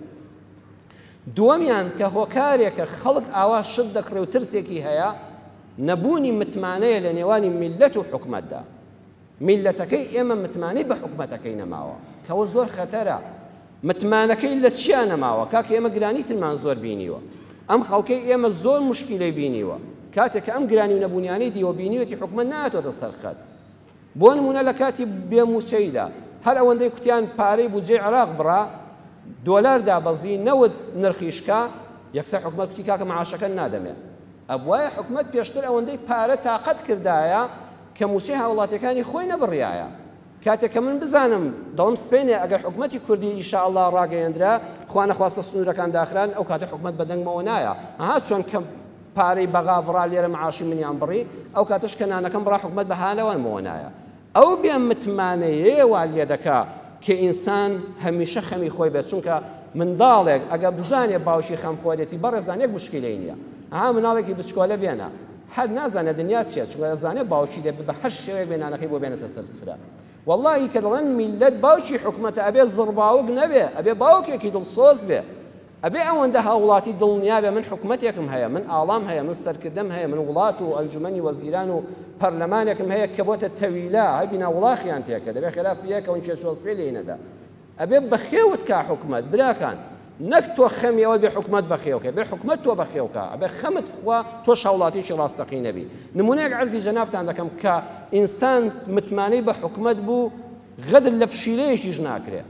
دووەمیان کە هۆکارێکە خەڵک ئاوا شت دەکڕێ و ترسێکی هەیە نەبوونی متمانەیە لە نێوانی میلەت و حکومەتدا میلەتەکەی ئێمە متمانەی بە حکومەتەکەی نەماوە کەەوە زۆر خەتەرە متمانەکەی لە چیان نەماوە کاکە ئێمە گرانیترمان زۆر بینیوە ئەم خەڵکەی ئێمە زۆر مشکیلەی بینیوە کاتێک کە ئەم گرانی و نەبوونیانەی دیوە بینیوەتی حکومەت ناتۆتە سەرخەت بۆ نمونە لە کاتی بێموچەیدا هەر ئەوەندەی کوتیان پارەی بودجێی عێراق بڕا دۆلار دابەزی نەوت نرخیشکا یەکسەر حکومەت کوتی کاکە معاشەکە نادەمێت ئەبوایە حکومەت پێشتر ئەوەندەی پارە تاقەت کردایە کە موچەی هاوڵاتەکانی خۆی نەبڕیایە کاتێک کە من بزانم دەڵم سپێنێ ئەگەر حکومەتی کوردی ئینشاءالله ڕاگەیەندرا خوا نەخواستە سنوورەکان داخران ئەو کاتە حکومەت بەدەنگمەوە نایە ئەها چۆن کە پارەی بەغا بڕا لێرە معاشی منیان بڕی ئەو کاتەش کە نانەکەم بڕا حکومەت بەهانەوەمەوە نایە ئەو بێ متمانەیە وا لێ دەکا کە ئینسان هەمیشە خەمی خۆی بێت چونکە منداڵێک ئەگە بزانێ باوشی خەم خۆرێتی بەڕێزانێک مشکلەی نییە ئەها مناڵێکی بچکۆلە بێنە هەر نازانە دنیا چیە چونکە دەزانێت باوکی دێ بە هەر شێوەیەک بێنانەکەی بۆ بێنێتە سەر سفرە واللهی کە دەڵێن میلەت باوکی حکومەتە ئەبێ زڕباوک نەبێ ئەبێ باوکێکی دڵسۆز بێ ئەبێ ئەوەندە هاوڵاتی دڵنیا بێ من حکومەتێکم هەیە من ئاڵام هەیە من سەرکردەم هەیە من وڵات و ئەنجومەنی وەزیران و پەرلەمانێکم هەیە کە بۆتە تەویلا هەبینا وڵاخیان تێکە دەبێ خلافیەکە ئەوەن کێشۆز پێ لێ نەدا ئەبێ بەخێوت کا حکومەت براکان نەک تۆ خەمیەوە بێ حکومەت بەخێوکە بێ حکومەت تۆ بەخێوکە ئەبێ خەمت بخوا تۆ هاوڵاتیی ڕاستەقی نەبی نمونەیەک عەرزی جەنابتان دەکەم کە ئینسان متمانەی بە حکومەت بوو غەدر لە پشیلەیەکیش ناکرێ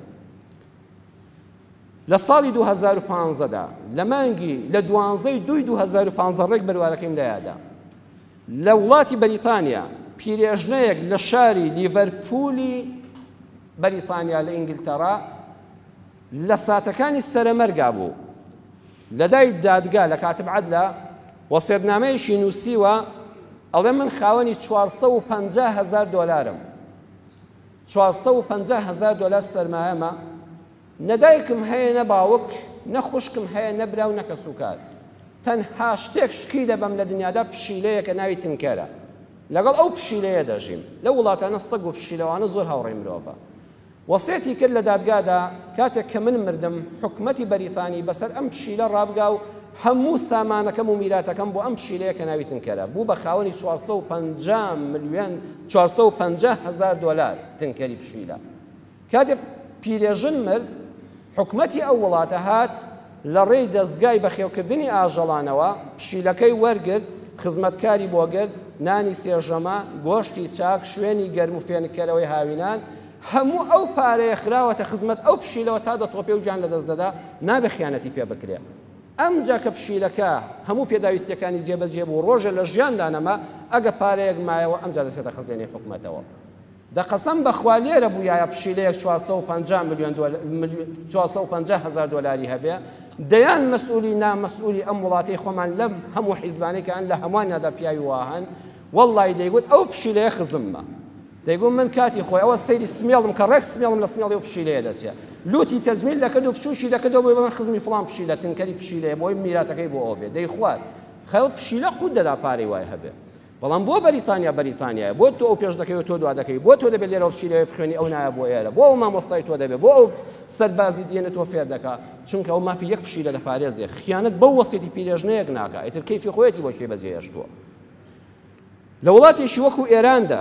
لە ساڵی دوو هەزار و پانزەدا لە مانگی لە دوانزەی دوی دوو هەزار و پانزە ڕێک بەروارەکەیم لەیادا لە وڵاتی بەریتانیا پیرێژنەیەک لە شاری لیڤەرپولی بەریتانیا لە ئینگلتەرا لە ساتەکانی سەرەمەرگا بوو لەدای دادگا لە کاتب عەدلە وەسیەتنامەیەکی نووسیوە ئەڵێ من خاوەنی چوارسە و پەنجا هەزار دۆلارم چوارسە و پەنجا هەزار دۆلار سەرمایەمە نەدایکم هەیە نە باوک نە خوشکم هەیە نە برا و نە کەسوکار تەنها شتێک شکی دەبەم لە دنیادا پشیلەیەکە ناوی تنکەرە لەگەڵ ئەو پشیلەیە دەژیم لە وڵاتانە سەگ و پشیلەوانە زۆر هاوڕێی مرۆڤە وەسیەتی کرد لە دادگادا کاتێک کە من مردم حکومەتی بەریتانی بەسەر ئەم پشیلە ڕابگا و هەموو سامانەکەم و میراتەکەم بۆ ئەم پشیلەیە کە ناوی تنکەرە بوو بە خاوەنی چوارسە و پەنجا ملیۆن چوارسە و پەنجا هەزار دۆلار تنکەری پشیلە کاتێک پیرێژن مرد حکومەتی ئەو وڵاتە هات لە ڕێی دەستگای بەخێوکردنی ئاژەڵانەوە پشیلەکەی وەرگرت خزمەتکاری بۆ گرت نانی سێژەمە گۆشتی چاک شوێنی گەرم و فێنکەرەوەی هاوینان هەموو ئەو پارەیە خراوەتە خزمەت ئەو پشیلەوە تا دەتۆپێ و گیان لەدەست دەدا نابێ خیانەتی پێ بکرێ ئەمجا کە پشیلەکە هەموو پێداویستیەکانی جێبەجێ بوو ڕۆژە لە ژیاندا نەما ئەگە پارەیەک مایەوە ئەمجا دەچێتە خەزێنەی حکومەتەوە دەقەسەم بەخوا لێرە بوو یایە پشیلەیەک چوارسە و پەنجا ملیۆن چوارسە و پەنجا هەزار دۆلاری هەبێ دەیان مەسئولی نامەسئولی ئەم وڵاتەی خۆمان لەم هەموو حیزبانێکیان لە هەموانیادا پیاوی واهەن وەڵڵی دەیگوت ئەو پشیلەیە خزممە دەیگوت من کاتی خۆی ئەوە سەیری سمێڵم کە ڕێک سمێڵم لە سمێڵی و پشیلەیە دەچێت لوتی تەزمیل دەکرد و پچوشی دەکردەوە بۆی بڵێن خزمی فڵان پشیلە تنکەری پشیلەیە بۆی میراتەکەی بۆ ئەو بێ دەیخوات خەڵ پشیلە قوت دەدا پارەی وای هەبێ بەڵام بۆ بەریتانیا بەریتانیایە بۆ تۆ ئەو پێش دەکەی و تۆ دوا دەکەی بۆ تۆ دەبێت لێرە بچیرەوە بخوێنی ئەو نایە بۆ ئێرە بۆ ئەو مامۆستای تۆ دەبێت بۆ ئەو سەربازی دێنێت تۆ فێر دەکات چونکە ئەو مافی یەک پشیلە دەپارێزێ خیانەت بەو وەستێتی پیرێژنەیەک ناکات ئیتر کەیفی خۆیەتی بۆ شێ بەجێهێشتووە لە وڵاتێکی وەکو ئێراندا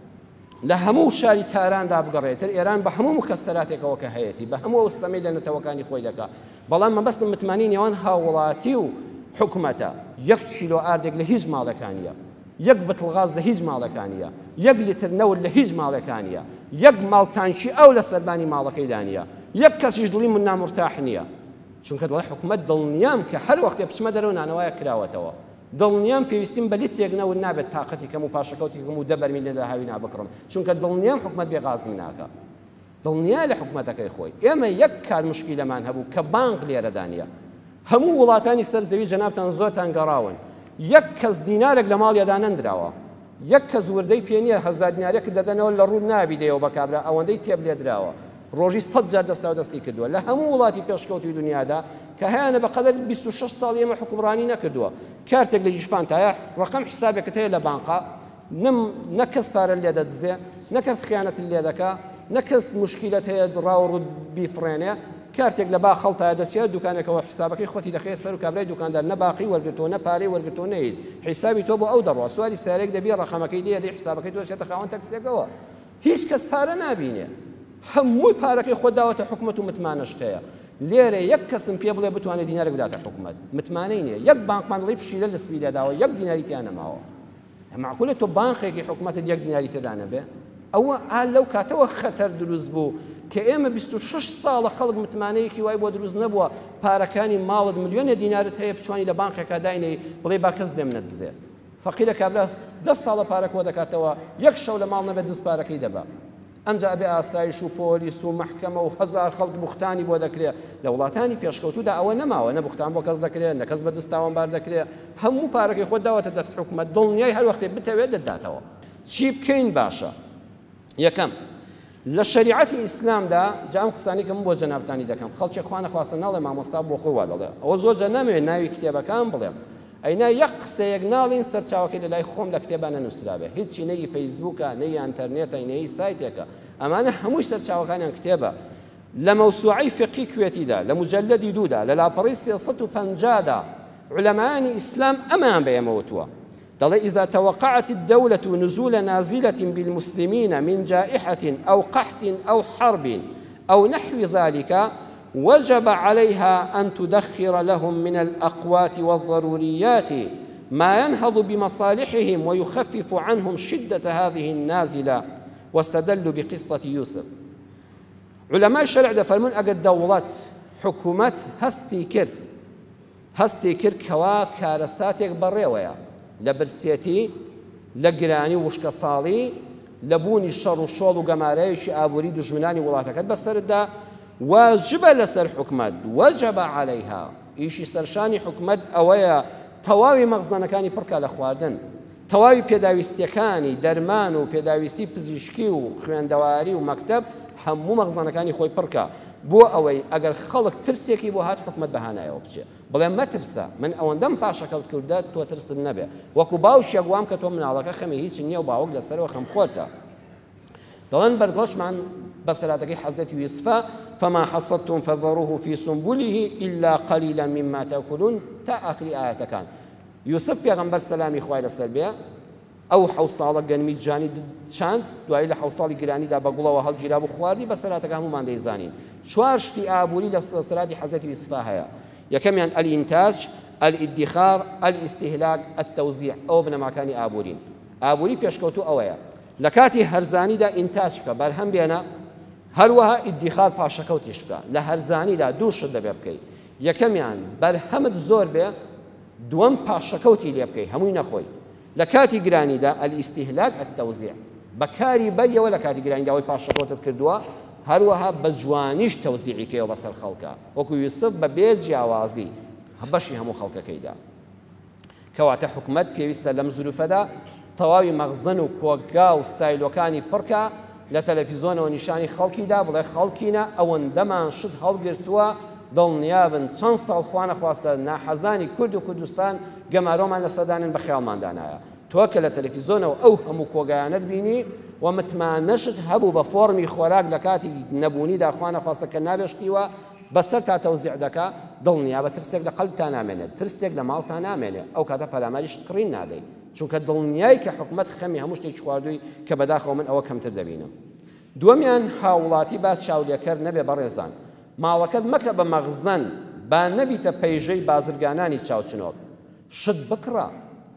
لە هەموو شاری تاراندا بگەڕێتتر ئێران بە هەموو مکەسەراتێکەوە کە هەیەی بە هەموو ئەوستەمەی لە نەتەوەکانی خۆی دەکات بەڵام مەبەستم متمانی نێوان هاوڵاتی و حکومەتە یەک کیلۆ ئاردێک لە هیچ ماڵەکانیە یەک بەتڵغاز لە هیچ ماڵەکانیە یەک لیتر نەوت لە هیچ ماڵەکانیە یەک ماڵتانشی ئەو لە سەربانی ماڵەکەیدا نیە یەک کەسیش دڵی من نامرتاح نییە چونکە دڵی حکومەت دڵنیام کە هەر وەختێ بچمە دەرەوە نانەوەیە کراوەتەوە دڵنیام پێویستیم بە لیترێک نەوت نابێت تااقەتی کەم و پاشەکەوتی کەم و دە بەرمیل لە هاوی نابکڕم چونکە دڵنیام حکومەت بێغازمی ناکە دڵنیا لە حکومەتەکەی خۆی ئێمە یەک کار مشکیلەمان هەبوو کە بانک لێرەدانە هەموو وڵاتانی سەرزەوی جەنابتان زۆرتان گەڕاون یەک کەس دینارێک لە ماڵیەدا نەندراوە یەک کەس وردەی پێ نییە هەزار دینارێک دەدەنەوە لە ڕوو نابی دێەوە بە کابرا ئەوەندەی تێب لێدراوە ڕۆژی سەد جار دەستا و دەستی کردووە لە هەموو وڵاتی پێشکەوتی دنیادا کە هیانە بەقەدەر بیست و شەش ساڵی ئێمە حکومڕانی نەکردووە کارتێک لە جیشفان تایە ڕقم حسابێکت هەیە لە بانقا نە کەس پارە لێ دەدزێ نە کەس خیانەت لێ دەکا نە کەس مشکلت هەیە ڕاوڕ بیفرێنێ کارتێک لە با خەڵتایە دەچێت دوکانێکەوە حسابەکەی خۆتی دەخێت سەر و کابرای دوکاندار نە باقی وەرگتۆ نە پارەی وەرگتۆ نەیت حیسابی تۆ بۆ ئەو دەڕوە سواری سارێک دەبێ ڕقەمەکەی لێ دەی حسابەکەی تۆ چێتە خاوەن تەکسێکەوە هیچ کەس پارە نابینێ هەمووی پارەکەی خۆ داوەتە حکومەت و متمانەش هەیە لێرە یەک کەسم پێ بڵێ بتوانێت دینارێک بداتە حکومەت متمانەی نییە یەک بانکمان دڵی پشیلە لە سپی لێداوە یەک دیناری تیان نەماوە معقولێت تۆ بانقێکی حکومەتت یەک دیناری تێدا نەبێ ئەوە ئال لەو کاتەوە خەتەر دروست بوو کە ئێمە بیست و شەش ساڵە خەڵک متمانەیەکی وای بۆ دروست نەبووە پارەکانی ماڵت ملیۆنە دینارت هەیە بچوانی لە بانقێکا داینەی بڵێ با کەس دێم نەدزێ فەقیرە کابراس دە ساڵە پارەکەوە دەکاتەوە یەک شەو لە ماڵ نەبێت دز پارەکەی دەبا ئەمجا ئەبێ ئاسایش و پۆلیس و مەحکەمە و هەزار خەڵک بوختانی بۆ دەکرێت لە وڵاتانی پێشکەوتوودا ئەوە نەماوە نە بوختان بۆ کەس دەکرێت نە کەس بە دەست تاوانبار دەکرێت هەموو پارەکەی خۆ داوەتە دەست حکومەت دڵنیای هەر وەختێ بتەوێت دەداتەوە چی بکەین باشە یەکەم لە شریعەتی ئیسلامدا جام قسانی کەم بۆ جەنابتانی دەکەم خەڵکی خوا نەخواستە ناڵێ مامۆستا بۆ خۆی وا دەڵێ ئەوە زۆر جە نامەوێت ناوی کتێبەکان بڵێم ئەینا یەک قسەیەک ناڵین سەرچاوەکەی لە لای خۆم لە کتێبان نەنووسرابێ هیچی نەی فەیسبووکە نەی ئەنتەرنێتە نەی سایتێکە ئەمانە هەمووی سەرچاوەکانیان کتێبە لە مەوسوعەی فقی کوێتیدا لە مجەلەدی دوودا لە لاپەڕی سێسەد و پەنجادا علەمانی ئیسلام ئەمان بەیەمەوتووە دەڵێ إذا توقعت الدولة نزول نازلة بالمسلمين من جائحة أو قحط أو حرب أو نحو ذلك وجب عليها أن تدخر لهم من الأقوات والضروريات ما ينهض بمصالحهم ويخفف عنهم شدة هذه النازلة واستدلوا بقصة يوسف علماء الشرع دفرمون أجد دولات حكومات هستي كرد هستي كرد كوا كارساتك بريويا لبرسيتي لقراني وشك صالي لبوني الشر والشوال وقماريش آبوري دجمناني ولاتكت بسردا واجب لسر حكمت وجب عليها إيشي سرشاني حكمت أويا تواوي مغزانكاني بركا لخواردن تواوي پێداویستیەکانی دەرمان و پێداویستی پزیشکی و خوێندەواری و مەکتەب هەموو مەغزانەکانی خۆی پڕکە بۆ ئەوەی ئەگەر خەڵک ترسێکی بۆ هات حکومەت بەهانایەوە بچێ بڵێ مەترسە من ئەوەندەم پاشەکەوت کردە تۆ ترسم نەبێ وەکو باوشێک وام کە تۆ مناڵەکە خەمی هیچ نییە و باوەک لەسەرەوە خەمخۆرتە دەڵێن بەرگەڵشمان بەسەراتەکەی حەزەتی یوسفە فما حصدتم فذروه في سنبله إلا قليلا مما تأكلون تا آخری ئاەتەکان یوسف پێغەمبەر سەلامی خوای لەسەر بێ ئەو حەوت ساڵە گەنمی جانی چاند دوایی لە حەوت ساڵی گرانیدا بە گوڵەوە هەڵگیرا بوو خواردی بەسەراتەکە هەمومان دەیزانین چوار شتی ئابووری لە سەراتی حەزەتی یوسفا هەیە یەکەمیان الئینتاج الئیدخار الاستهلاک التەوزیع ئەوە بنەماکانی ئابوورین ئابووری پێشکەوتوو ئەوەیە لە کاتی هەرزانیدا ئینتاج بکە بەرهەم بێنە هەروەها ئیدخار پاشەکەوتیش بکە لە هەرزانیدا دوو شت دەبێ بکەیت یەکەمیان بەرهەمت زۆر بێ دووەم پاشەکەوتی لێ بکەی هەمووی نەخۆی لە کاتی گرانیدا ئەلیستیهلاک ئەتەوزیع بەکاری بەریەوە لە کاتی گرانیدا ئەوەی پاشەکەوتت کردووە هەروەها بە جوانیش تەوزیعی کەیەوە بەسەر خەڵکە وەکو یوسف بە بێ جیاوازی بەشی هەموو خەڵکەکەیدا کەواتە حکومەت پێویستە لەم زروفەدا تەواوی مەغزن و کۆگا و سایلۆکانی پڕکە لە تەلەڤیزۆنەوە نیشانی خەڵکیدا بڵێ خەڵکینە ئەوەندەمان شت هەڵگرتووە دڵنیابن چەند ساڵ خوا نەخواستە ناحەزانی کورد و کوردستان گەمارۆمان لە سەدانن بە خەیاڵماندانایە تۆ تۆ کە لە تەلەڤیزۆنەوە ئەو هەموو کۆگایانت بینی و متمانەشت هەبوو بە فۆرمی خۆراک لە کاتی نەبوونیدا خوا نەخواستە کە نابێشتیوە بەسەر تا تەوزیع دەکا دڵنیا بە ترسێک لە قەڵبتان نامێنێت ترسێک لە ماڵتان نامێنێت ئەو کاتە پەلاماریشت کڕین نادەی چونکە دڵنیای کە حکومەت خەمی هەموو شتێکی خواردووی کە بەداخەوە من ئەوە کەمتر دەبینم. دووەمیان هاوڵاتی باس چاودێکەر نەبێ بەڕێزان ماڵەکەت مەکە بە مەغزەن با نەبیتە پەیژەی بازرگانانی چاوچنۆک شت بکڕە.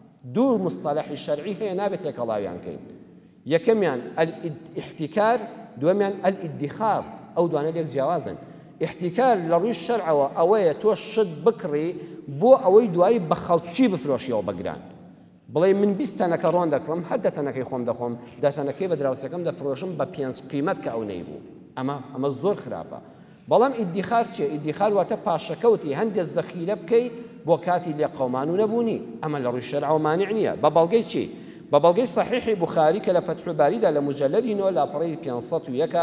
دوو مستەلەحی شەرعی هەیە نابێت تێکەڵاویان کەین. یەکەمیان ئیحتیکار دووەمیان ئەلئیدخار ئەو دوانە لێک جیاوازن. احتیکار لە ڕووی شەرعەوە ئەوەیە تۆ شت بکڕی بۆ ئەوەی دوایی بە خەڵکی بفرۆشیەوە بەگران بڵێ من بیست تەنەکە ڕۆن دەکڕم هەر دە تەنەکەی خۆم دەخۆم دە تەنەکەی بە دراوسەکەم دەفرۆشم بە پێنج قیمەت کە ئەو نەیبوو ئەمە ئەمە زۆر خراپە. بەڵام ئیدخار چیە؟ ئیدخار واتە پاشەکەوتی هەندێک زەخیرە بکەی بۆ کاتی لێ قەومان و نەبوونی ئەمە لە ڕووی شەرعەوە مانیع نییە. بە بەڵگەی چی؟ بە بەڵگەی صحیحی بوخاری کە لە فتح الباریدا لە مجەلەدی نۆ لاپەڕەی پێنج سەد و یەکە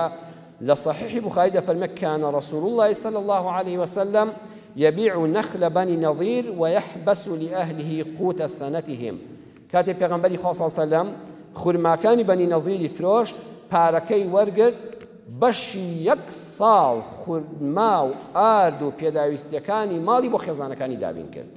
لصحيح بخاري دفرمك كان رسول الله صلى الله عليه وسلم يبيع نخل بني نظير ويحبس لأهله قوت سنتهم كاتب پیغمبری خدا صلی الله علیه و سلم خورماکانی بنی نظیر فرۆشت پارەکەی وەرگرت بەشی یەک ساڵ خورما و ئارد و پێداویستیەکانی ماڵی بۆ خێزانەکانی دابین کرد.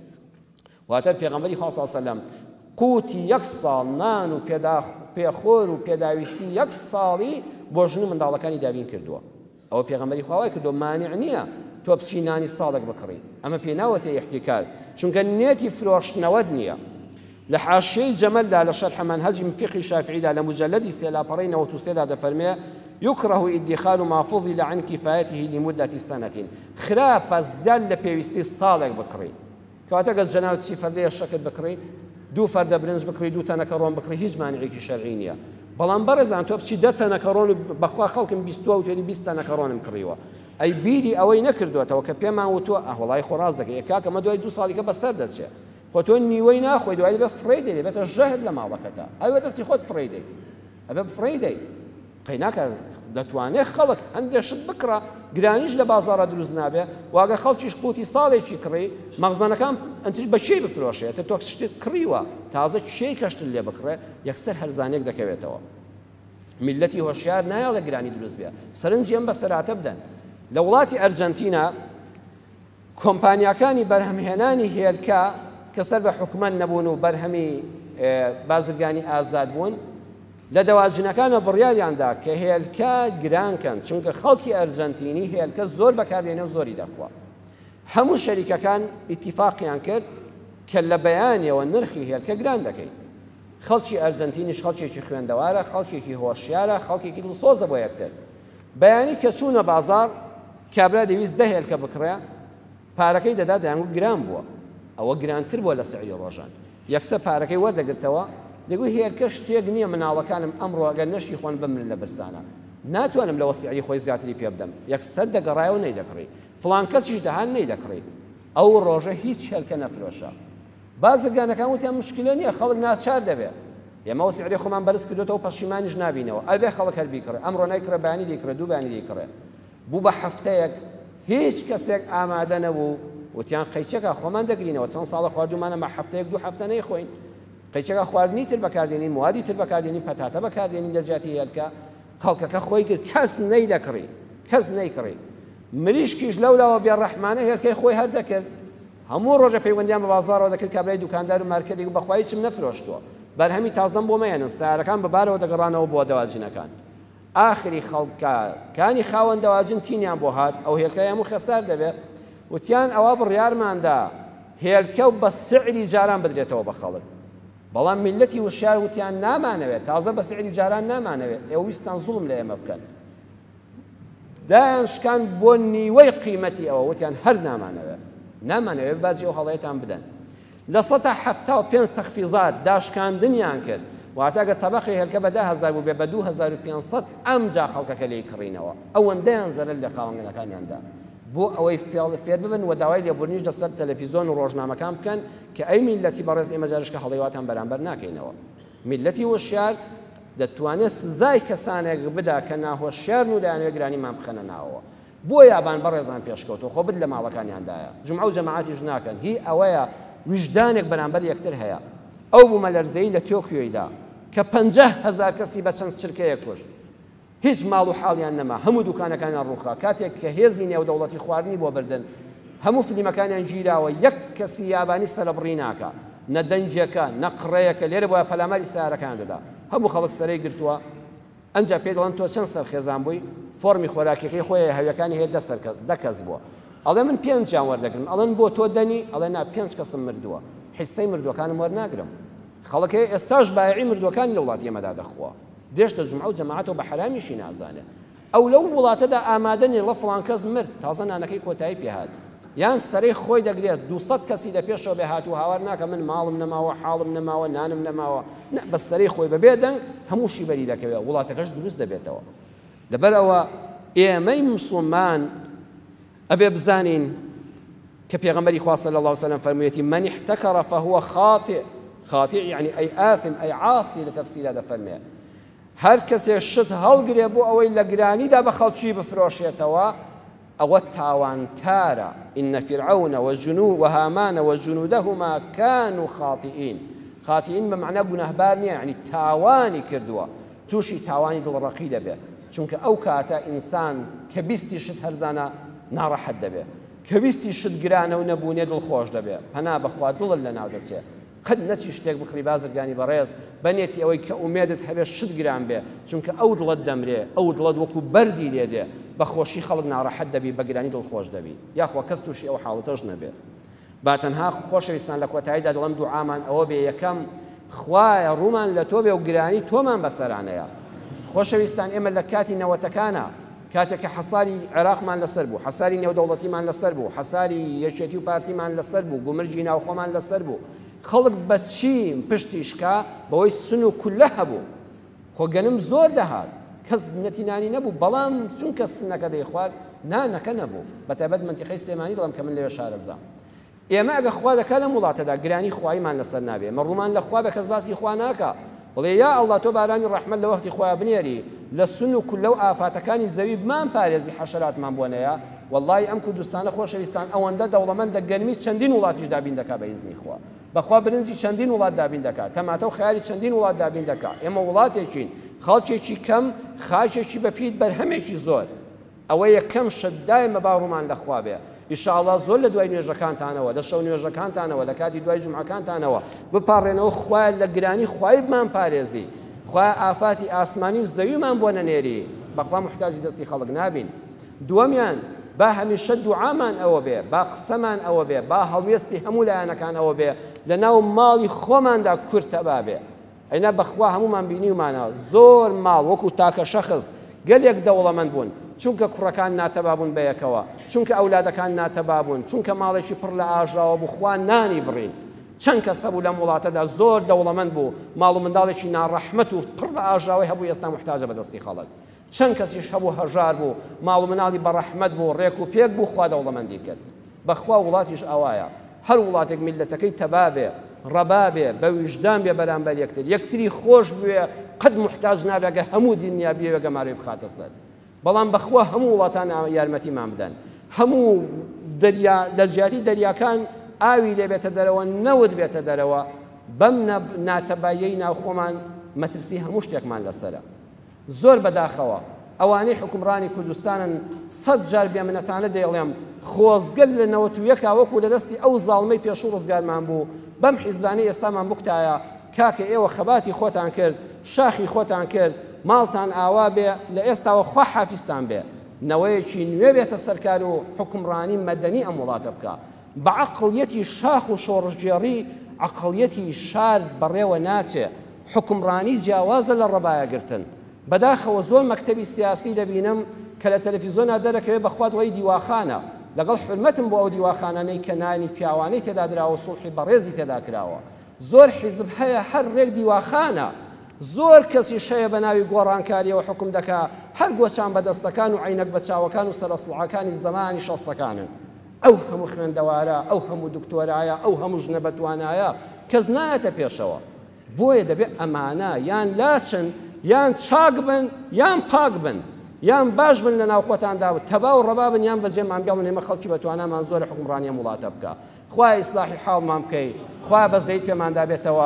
واتە پیغمبری خدا صلی الله علیه و سلم قوتی یەک ساڵ نان و پێخۆر و پێداویستی یەک ساڵی بۆ ژن و منداڵەکانی دابین کردووە. ئەوە پێغەمبەری خوا وای کردووە مانیع نییە تۆ بچی نانی ساڵێک بکڕی. ئەمە پێ ناوەتێ احتیکار چونکە نێتی فرۆشتنەوەت نییە. لە حاشیەی جەمەلدا لە شەرح مەنهەجی فقهی شافعیدا لە مجەلەدی سێ لاپەڕەی نەوەت و سێدا دەفەرمێ يكره ادخار ما فضل عن كفايته لمدة سنة خراپە زیاد لە پێویستی ساڵێک بکڕی کەواتە گەس جەناوتی فەردەیە شەکت بکڕی دوو فەردە برنج بکڕی دوو تەنەکە ڕۆن بکڕی هیچ مانعێکی شەرعی نییە. بەڵام بەڕێزان تۆ بچی دە تەنەکە ڕۆن بەخوا خەڵکم بیستوە و توێنی بیست تەنەکە ڕۆنم کڕیوە ئەی بیری ئەوەی نەکردوێتەوە کە پێمان وتووە ئەوەڵای خۆڕاست دەکەی کاکە مە دوای دوو ساڵیکە بەسەر دەچێت خۆ تۆ نیوەی ناخۆی دوای بە فڕێ دەی بێتە ژەهر لە ماڵەکەتە ئەوێ دەستی خۆت فڕێ دەی ئەبێ فڕێ دەی قەیناکە دەتوانێت خەڵک هەندێک شت بکڕە گرانیش لە بازاڕە دروست نابێ واگە خەڵکیش قوتی ساڵێکی کڕی مەغزانەکان ئەنتر بە چی بفرۆشێتە تۆ شتێت کڕیوە تازە چی کەشت لێ بکڕێ یەکسەر هەرزانێک دەکەوێتەوە. میلەتی هۆشیار نایڵە گرانی دروست بێ سەرنجی ئەم بە سەراتە بدەن. لە وڵاتی ئەرجەنتینا کۆمپانیاکانی بەرهەمهێنانی هێلکە کە سەر بە حکومەت نەبوون و بەرهەمی بازرگانی ئازاد بوون لە دەواجنەکانە بڕیاریاندا کە هێلکە گرانکەن چونکە خەڵکی ئەرجەنتینی هێلکە زۆر بەکاردێنێ و زۆری دەخوا. هەموو شەریکەکان ئیتیفاقیان کرد کە لە بەیانیەوە نرخی هێلکە گران دەکەین. خەڵکی ئەرجەنتینیش خەڵکێکی خوێندەوارە خەڵکێکی هۆشیارە خەڵکێکی دڵسۆزە بۆ یەکتر. بەیانی کە چوونە بازار کابرا دەویست دە هێلکە بکڕێ پارەکەی دەدا دەیانگو گران بووە ئەوە گرانتر بووە لە سعری ڕۆژان یەکسەر پارەکەی وەردەگرتەوە دەگوی هێلکە شتێک نییە مناڵەکانم ئەمڕۆ ئەگەر نەشی خۆن بمرن لە برسانە ناتوانم لەوە سعری خۆی زیاتری پێ بدەم یەکسەر دەگەڕایەوە نەیدەکڕی فڵان کەسیش دەهان نەیدەکڕی ئەو ڕۆژە هیچ هێلکە نەفرۆشە. بازرگانەکان وتیان مشکلە نییە خەڵک ناچار دەبێت ئێمەوە سعری خۆمان بەرز کردوێتەوە پەشیمانیش نابینەوە ئەبێ خەڵک هەر بیکڕێ ئەمڕۆ نایکڕێ بەیانی دەیکڕێ دوو بەیانی دەیکڕێ بوو بە هەفتەیەک هیچ کەسێک ئامادە نەبوو وتیان قەیچەکە خۆمان دەگرینەوە چەند ساڵە خواردومانە مە هەفتەیەک دوو هەفتە نەیخۆین قەیچەکە خواردنی تر بەکاردێنین موادی تر بەکاردێنین پەتاتە بەکاردێنین لە جیاتی هێلکە خەڵکەکە خۆی کرد کەس نەیدەکڕی کەس نەیکڕی مریشکیش لەولاوە بێڕەحمانە هێلکەی خۆی هەر دەکرد هەموو ڕۆژە پەیوەندیان بە بازاڕەوە دەکرد کابرای دوکاندار و مارکەتێک بەخوای چم نەفرۆشتووە بەرهەمی تازەم بۆ مەیەنن سیارەکان بەبارەوە دەگەڕانەوە بۆ دەواجنەکان. ئاخری خەڵکەکانی خاوەن دەواجن تینیان بۆ هات ئەو هێلکە هەموو خەسار دەبێت وتیان ئەوە بڕیارماندا هێلکە و بە سعری جاران بدرێتەوە بە خەڵک بەڵام میلەتی وشار وتیان نامانەوێت تازە بە سعری جاران نامانەوێت ئێوە ویستان زوڵم لە ئێمە بکەن دایان شکان بۆ نیوەی قیمەتی ئەوە وتیان هەر نامانەوێت نامانەوێت باجی ئەو هەڵەیەتان بدەن لە سەتا هەفتا و پێنج تەخفیزات داشکاندنیان کرد واتە ئەگەر تەبەقی هێلکە بە ده هەزار بوو بێ بە دوو هەزار و پێنج سەد ئەمجا خەڵکەکە لێی کڕینەوە ئەوەندەیان زەرەر لە خاوەنگەکانیاندا بۆ ئەوەی فێر ببن و داوای لێبوورنیش لەسەر تەلەڤیزۆن و ڕۆژنامەکان بکەن کە ئەی میلەتی بەڕێز ئێمە جارشکە هەڵەیواتان بەرامبەر ناکەینەوە. میلەتی وشیار دەتوانێت سزای کەسانێک بدا کە ناهۆشیارن و دەیانوێت گرانیمان بخەنە ناوەوە بۆ یابان بەڕێزان پێشکەوتەوە خۆ بد لە ماڵەکانیاندایە جومعە و جەماعەتیش ناکەن هی ئەوەیە وجدانێک بەرامبەر یەکتر هەیە ئەو بوومەلەرزەیی لە تۆکیۆیدا کە پەنجاه هەزار کەسی بە چەند چرکەیە کوژ هیچ ماڵ و حاڵیان نەما هەموو دوکانەکانیان ڕووخا کاتێک کە هێزی نێودەوڵەتی خواردنی بۆ بردن هەموو فلیمەکانیان گیراوە یەک کەسی یابانی سەرەبڕی ناکە نە دەنجێکە نە قڕەیەکە لێرە بۆە پەلاماری سیارەکان دەدا هەموو خەڵک سەرەی گرتووە ئەنجا پێ دەڵێن تۆ چەند سەرخێزان بووی فۆرمی خۆراکەکەی خۆی هەویەکانی هەیە دە کەس بووە ئەڵێ من پێنجیان وەردەگرم ئەڵێن بۆ تۆ دەنی ئەڵێ نا پێنج کەسم مردووە حیسەی مردووەکانم وەرناگرم خەڵک ئێستاش بایعی مردووەکانی لە وڵاتی ئێمەدا دەخوا دێشتە جومعە و جەماعەتەوە بە حرامیشی نازانێ ئەو لەو وڵاتەدا ئامادەنێ لە فڵان کەس مرد تازە نانەکەی کۆتایی پێهات یان سەرەی خۆی دەگرێت دووسەد کەسی لە پێشەوە بێ هاتوو هاوار ناکە من ماڵم نەماوە حاڵم نەماوە نانم نەماوە بە سەرەی خۆی بەبێ دەنگ هەمووشی بەری دەکەوێت وڵاتەکەش دروست دەبێتەوە لەبەر ئەوە ئێمەی موسڵمان ئەبێ بزانین کە پێغەمبەری خوا صلی الله عليه وسلم فەرموویەتی من احتكر فهو خاطئ خاطئ يعني أي آثم أي عاصي لتفسير هذا فرمي هر کەسێ شت هەڵگرێ بۆ ئەوەی لە گرانیدا بە خەڵکی بفرۆشێتەوە ئەوە تاوانکارە إن فرعون وهامان وجنودهما كانوا خاطئين خاطئين بمعنى گونەهبار نییە یعنی تاوانی کردووە تووشی تاوانی دڵڕەقی دەبێت چونکە ئەو کاتە ئینسان کە بیستی شت هەرزانە ناڕەحەت دەبێت کە بیستی شت گرانە و نەبوونێ دڵخۆش دەبێت پەنا بەخوا دڵت لەناو دەچێت قد نەچی شتێک بخری بازرگانی بەڕێز بەنێتی ئەوەی کە ئومێدت هەبێت شت گران بێ چونکە ئەو دڵت دەمرێ ئەو دڵت وەکو بەردی لێدێ بە خۆشی خەڵک ناڕەحەت دەبی بە گرانی دڵخۆش دەبی یاخوا کەس تووشی ئەو حاڵەتەش نەبێت با تەنها خۆشەویستان لە کۆتاییدا دڵم دوعامان ئەوە بێ یەکەم خوایە ڕوومان لە تۆ بێ و گرانی تۆمان بەسەرانەیە خۆشەویستان ئێمە لە کاتی نەوەتەکانە کاتێک کە حەساری عێراقمان لەسەر بوو حەساری نێودەوڵەتیمان لەسەر بوو حەساری یەکێتی و پارتیمان لەسەر بوو گومرجی ناوخۆمان لەسەر بوو خەڵک بەچی پشتیشکا بەوەی سن و کولە هەبوو خۆگەنم زۆر دەهات کەس نەتینانی نەبوو بەڵام چونکە سنەکە دەی خوارد نانەکە نەبوو بەتایبەت منتیقەی سلێمانی دەڵێم کە من لێوێ شارەزام ئێمە ئەگە خوا دەکا لە وڵاتەدا گرانی خواییمان لەسەر نابێ مە ڕوومان لە خوا بە کەس باسی خوا ناکە بڵێ یا ئەڵڵا تۆ بارانی ڕەحمەت لە وەختی خۆیان بنێری لە سن و کولە و ئافاتەکانی زەوی بمان پارێزی حەشەراتمان بۆنەیە وەڵڵی ئەم کوردستانە خۆشەویستان ئەوەندە دەوڵەمەندە گەرمی چەندین وڵاتیش دابین دەکا بە ئیزنی خوا بەخوا برنجی چەندین وڵات دابین دەکات تەماتە و خیاری چەندین وڵات دابین دەکات ئێمە وڵاتێکین خەڵکێکی کەم خاچێکی بەپیت بەرهەمێکی زۆر ئەوە یەکەم شت دایمە باڕوومان لەخوا بێ ئینشاءڵڵا زۆر لە دوای نوێژەکانتانەوە لە شەو نوێژەکانتانەوە لە کاتی دوای جومعەکانتانەوە بپاڕێنەوە خوای لە گرانی خوای بمان پارێزی خوای ئافاتی ئاسمانی و زەویمان بۆ نەنێری بەخوا محتاجی دەستی خەڵک نابین دووەمیان با هەمیشە دوعامان ئەوە بێ با قسەمان ئەوە بێ با هەڵوێستی هەموو لایەنەکان ئەوە بێ لە ناو ماڵی خۆماندا کورت تەبا بێ ئەینا بەخوا هەمومان بینیومانەوە زۆر ماڵ وەکو تاکە شەخص گەلێک دەوڵەمەند بوون چونکە کوڕەکان ناتەبابوون بەیەکەوە چونکە ئەولادەکان ناتەبابوون چونکە ماڵێکی پڕ لە ئاژاوە بوو خوا نانی بڕین چەند کەس هەبوو لەم وڵاتەدا زۆر دەوڵەمەند بوو ماڵ و منداڵێکی ناڕەحمەت و پڕ لە ئاژاوی هەبوو ئێستا محتاجە بەدەستی خەڵک چەند کەسیش هەبوو هەژار بوو ماڵ و مناڵی بەڕەحمەت بوو ڕێک و پێک بوو خوا دەوڵەمەندی کرد بەخوا وڵاتیش ئەوایە هەر وڵاتێک میلەتەکەی تەبابێ ڕەبابێ بە ویژدان بێ بەرامبەر یەکتر یەکتری خۆش بوێ قەت محتاج نابێگە هەموو دنیا بێ گەمارەی بخاتە سەر بەڵام بەخوا هەموو وڵاتان یارمەتیمان بدەن هەموو دەریا لە جیاتی دەریاکان ئاوی لێ بێتە دەرەوە نەود بێتە دەرەوە بەم ناتەبایەی ناوخۆمان مەترسی هەموو شتێکمان لەسەرە زۆر بەداخەوە ئەوانەی حکومڕانی کوردستانن سەد جار بێمنەتانە دەیڵێم خۆزگەل لە نەوەت و یەکا وەکو لە دەستی ئەو زاڵمەی پێشوو ڕزگارمان بوو بەم حیزبانەی ئێستامان بکتایە کاکە ئێوە خەباتی خۆتان کرد شاخی خۆتان کرد ماڵتان ئاوا بێ لە ئێستاوە خوا حافیزتان بێ نەوەیەکی نوێ بێتە سەرکار و حکومڕانی مەدەنی ئەم وڵاتە بکە بە عەقڵیەتی شاخ و شۆڕژگێڕی عەقڵیەتی شار بەڕێوە ناچێ حکومڕانی جیاوازە لە ڕەبایەگرتن بەداخەوە زۆر مەکتەبی سیاسی دەبینم کە لە تەلەڤیزۆنا دەرەکەوێ بەخوا دڵی دیواخانە لەگەڵ حرمەتم بۆ ئەو دیواخانانەی کە نانی پیاوانەی تێدا دراوە سوڵحی بەڕێزی تێدا کراوە زۆر حیزب هەیە هەر ڕێک دیواخانە زۆر کەسی شەیە بە ناوی گۆڕانکاریەوە حکم دەکا هەر گۆچان بەدەستەکان و عینەک بە چاوەکان و سەرەسڵعەکانی زەمانی شەستەکانن ئەو هەموو خوێندەوارە ئەو هەموو دکتۆرایە ئەو هەموو ژنە بەتوانایە کەس نایەتە پێشەوە بۆیە دەبێت ئەمانە یان لاچن یان چاک بن یان پاک بن یان باش بن لە ناو خۆتاندا تەبا و ڕەبا بن یان بەجێمان بێڵن ئێمە خەڵکی بەتوانامان زۆر حکومڕانی وڵاتە بکە خوای ئیسلاحی حاڵمان بکەی خوا بەزەیت پێماندا بێتەوە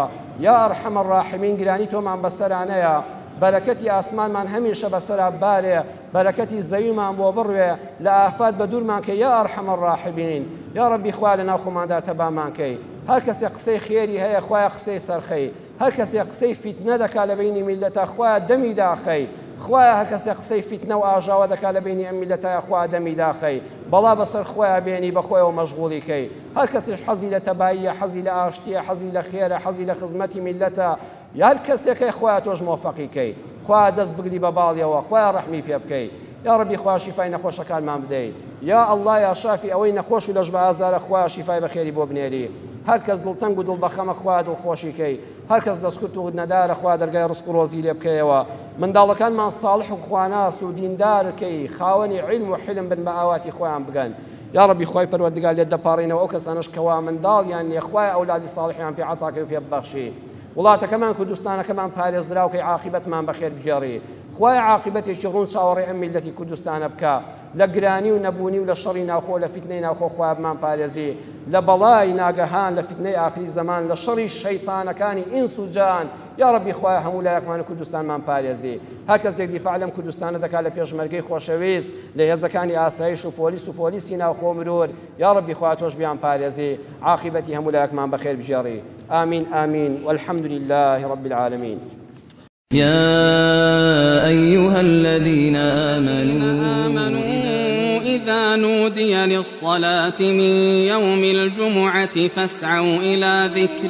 یا ئەرحەمە الراحیمین گرانی تۆمان بەسەرانەیە بەرەکەتی ئاسمانمان هەمیشە بەسەرا بارێ بەرەکەتی زەویمان بۆ بڕوێ لە ئافات بە دوورمان کە یا ئەرحەمە الراحیمین یا ڕەبی خوا لە ناو خۆماندا تەبامان کەی هەر کەسێ قسەی خێری هەیە خوایە قسەی سەرخەی هەر کەسێ قسەی فیتنە دەکا لە بینی میلەتە خوایە دەمی داخەی خوایە هەر کەسێ قسەی فیتنە و ئاژاوە دەکا لە بینی ئەم میلەتە خوایە دەمی داخەی بەڵا بەسەر خوایە بێنی بەخۆیەوە مەشغوڵی کەی هەر کەسێش حەزی لە تەباییە حەزی لە ئاشتیە حەزی لە خێرە حەزی لە خزمەتی میلەتە یار کەسێکەی خوایە تۆش مۆفەقی کەی خوایە دەست بگری بە باڵیەوە خوایە ڕەحمی پێ بکەی یا ڕەبی خوا شیفای نەخۆشەکانمان بدەیت یا ئەڵڵا یا شافی ئەوەی نەخۆش و لەش بە ئازارە خوایە شیفای بەخێری بۆ بنێری هەر کەس دڵتەنگ و دڵبەخەمە خوایە دڵخۆشی کەی هەر کەس دەستکوت و نەدارە خوا دەرگای ڕزق و ڕۆزی لێ بکەیەوە منداڵەکانمان ساڵح و خواناس و دیندارکەی خاوەنی عیلم و حلم بن بە ئاواتی خۆیان بگەن یا ڕەبی خوای پەروەردگار لێت دەپاڕینەوە ئەو کەسانش کەوا منداڵیان نییە خوایە ئەولادی ساڵحیان پێ عەتاکەی و پێ ببەخشی وڵاتەکەمان کوردستانەکەمان پارێزراوکەی عاقبەتمان بەخێر بجێڕی خوای عاقبەتێکی ڕوون چاوەڕێ ئەم میلەتی کوردستانە بکە لە گرانی و نەبوونی و لە شەڕی ناوخۆ لە فیتنەی ناوخۆ خوای بمان پارێزی لە بەڵای ناگەهان لە فیتنەی ئاخری زەمان لە شەڕی شەیطانەکانی ئینس و جان یا ڕەبی خوای هەموو لایەکمان کوردستانمان پارێزی هەر کەسێک دیفاع لەم کوردستانە دەکات لە پێشمەرگەی خۆشەویست لە هێزەکانی ئاسایش و پۆلیس و پۆلیسی ناوخۆ مرور یا ڕەبی خوای تۆش بیان پارێزی عاقبەتی هەموو لایەکمان بەخێر بجێڕی آمين آمين والحمد لله رب العالمين. يا أيها الذين آمنوا إذا نودي للصلاة من يوم الجمعة فاسعوا إلى ذكر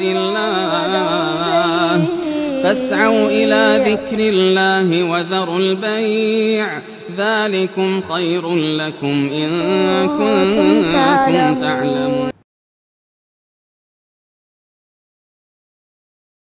الله فاسعوا إلى ذكر الله وذروا البيع ذلكم خير لكم إن كنتم تعلمون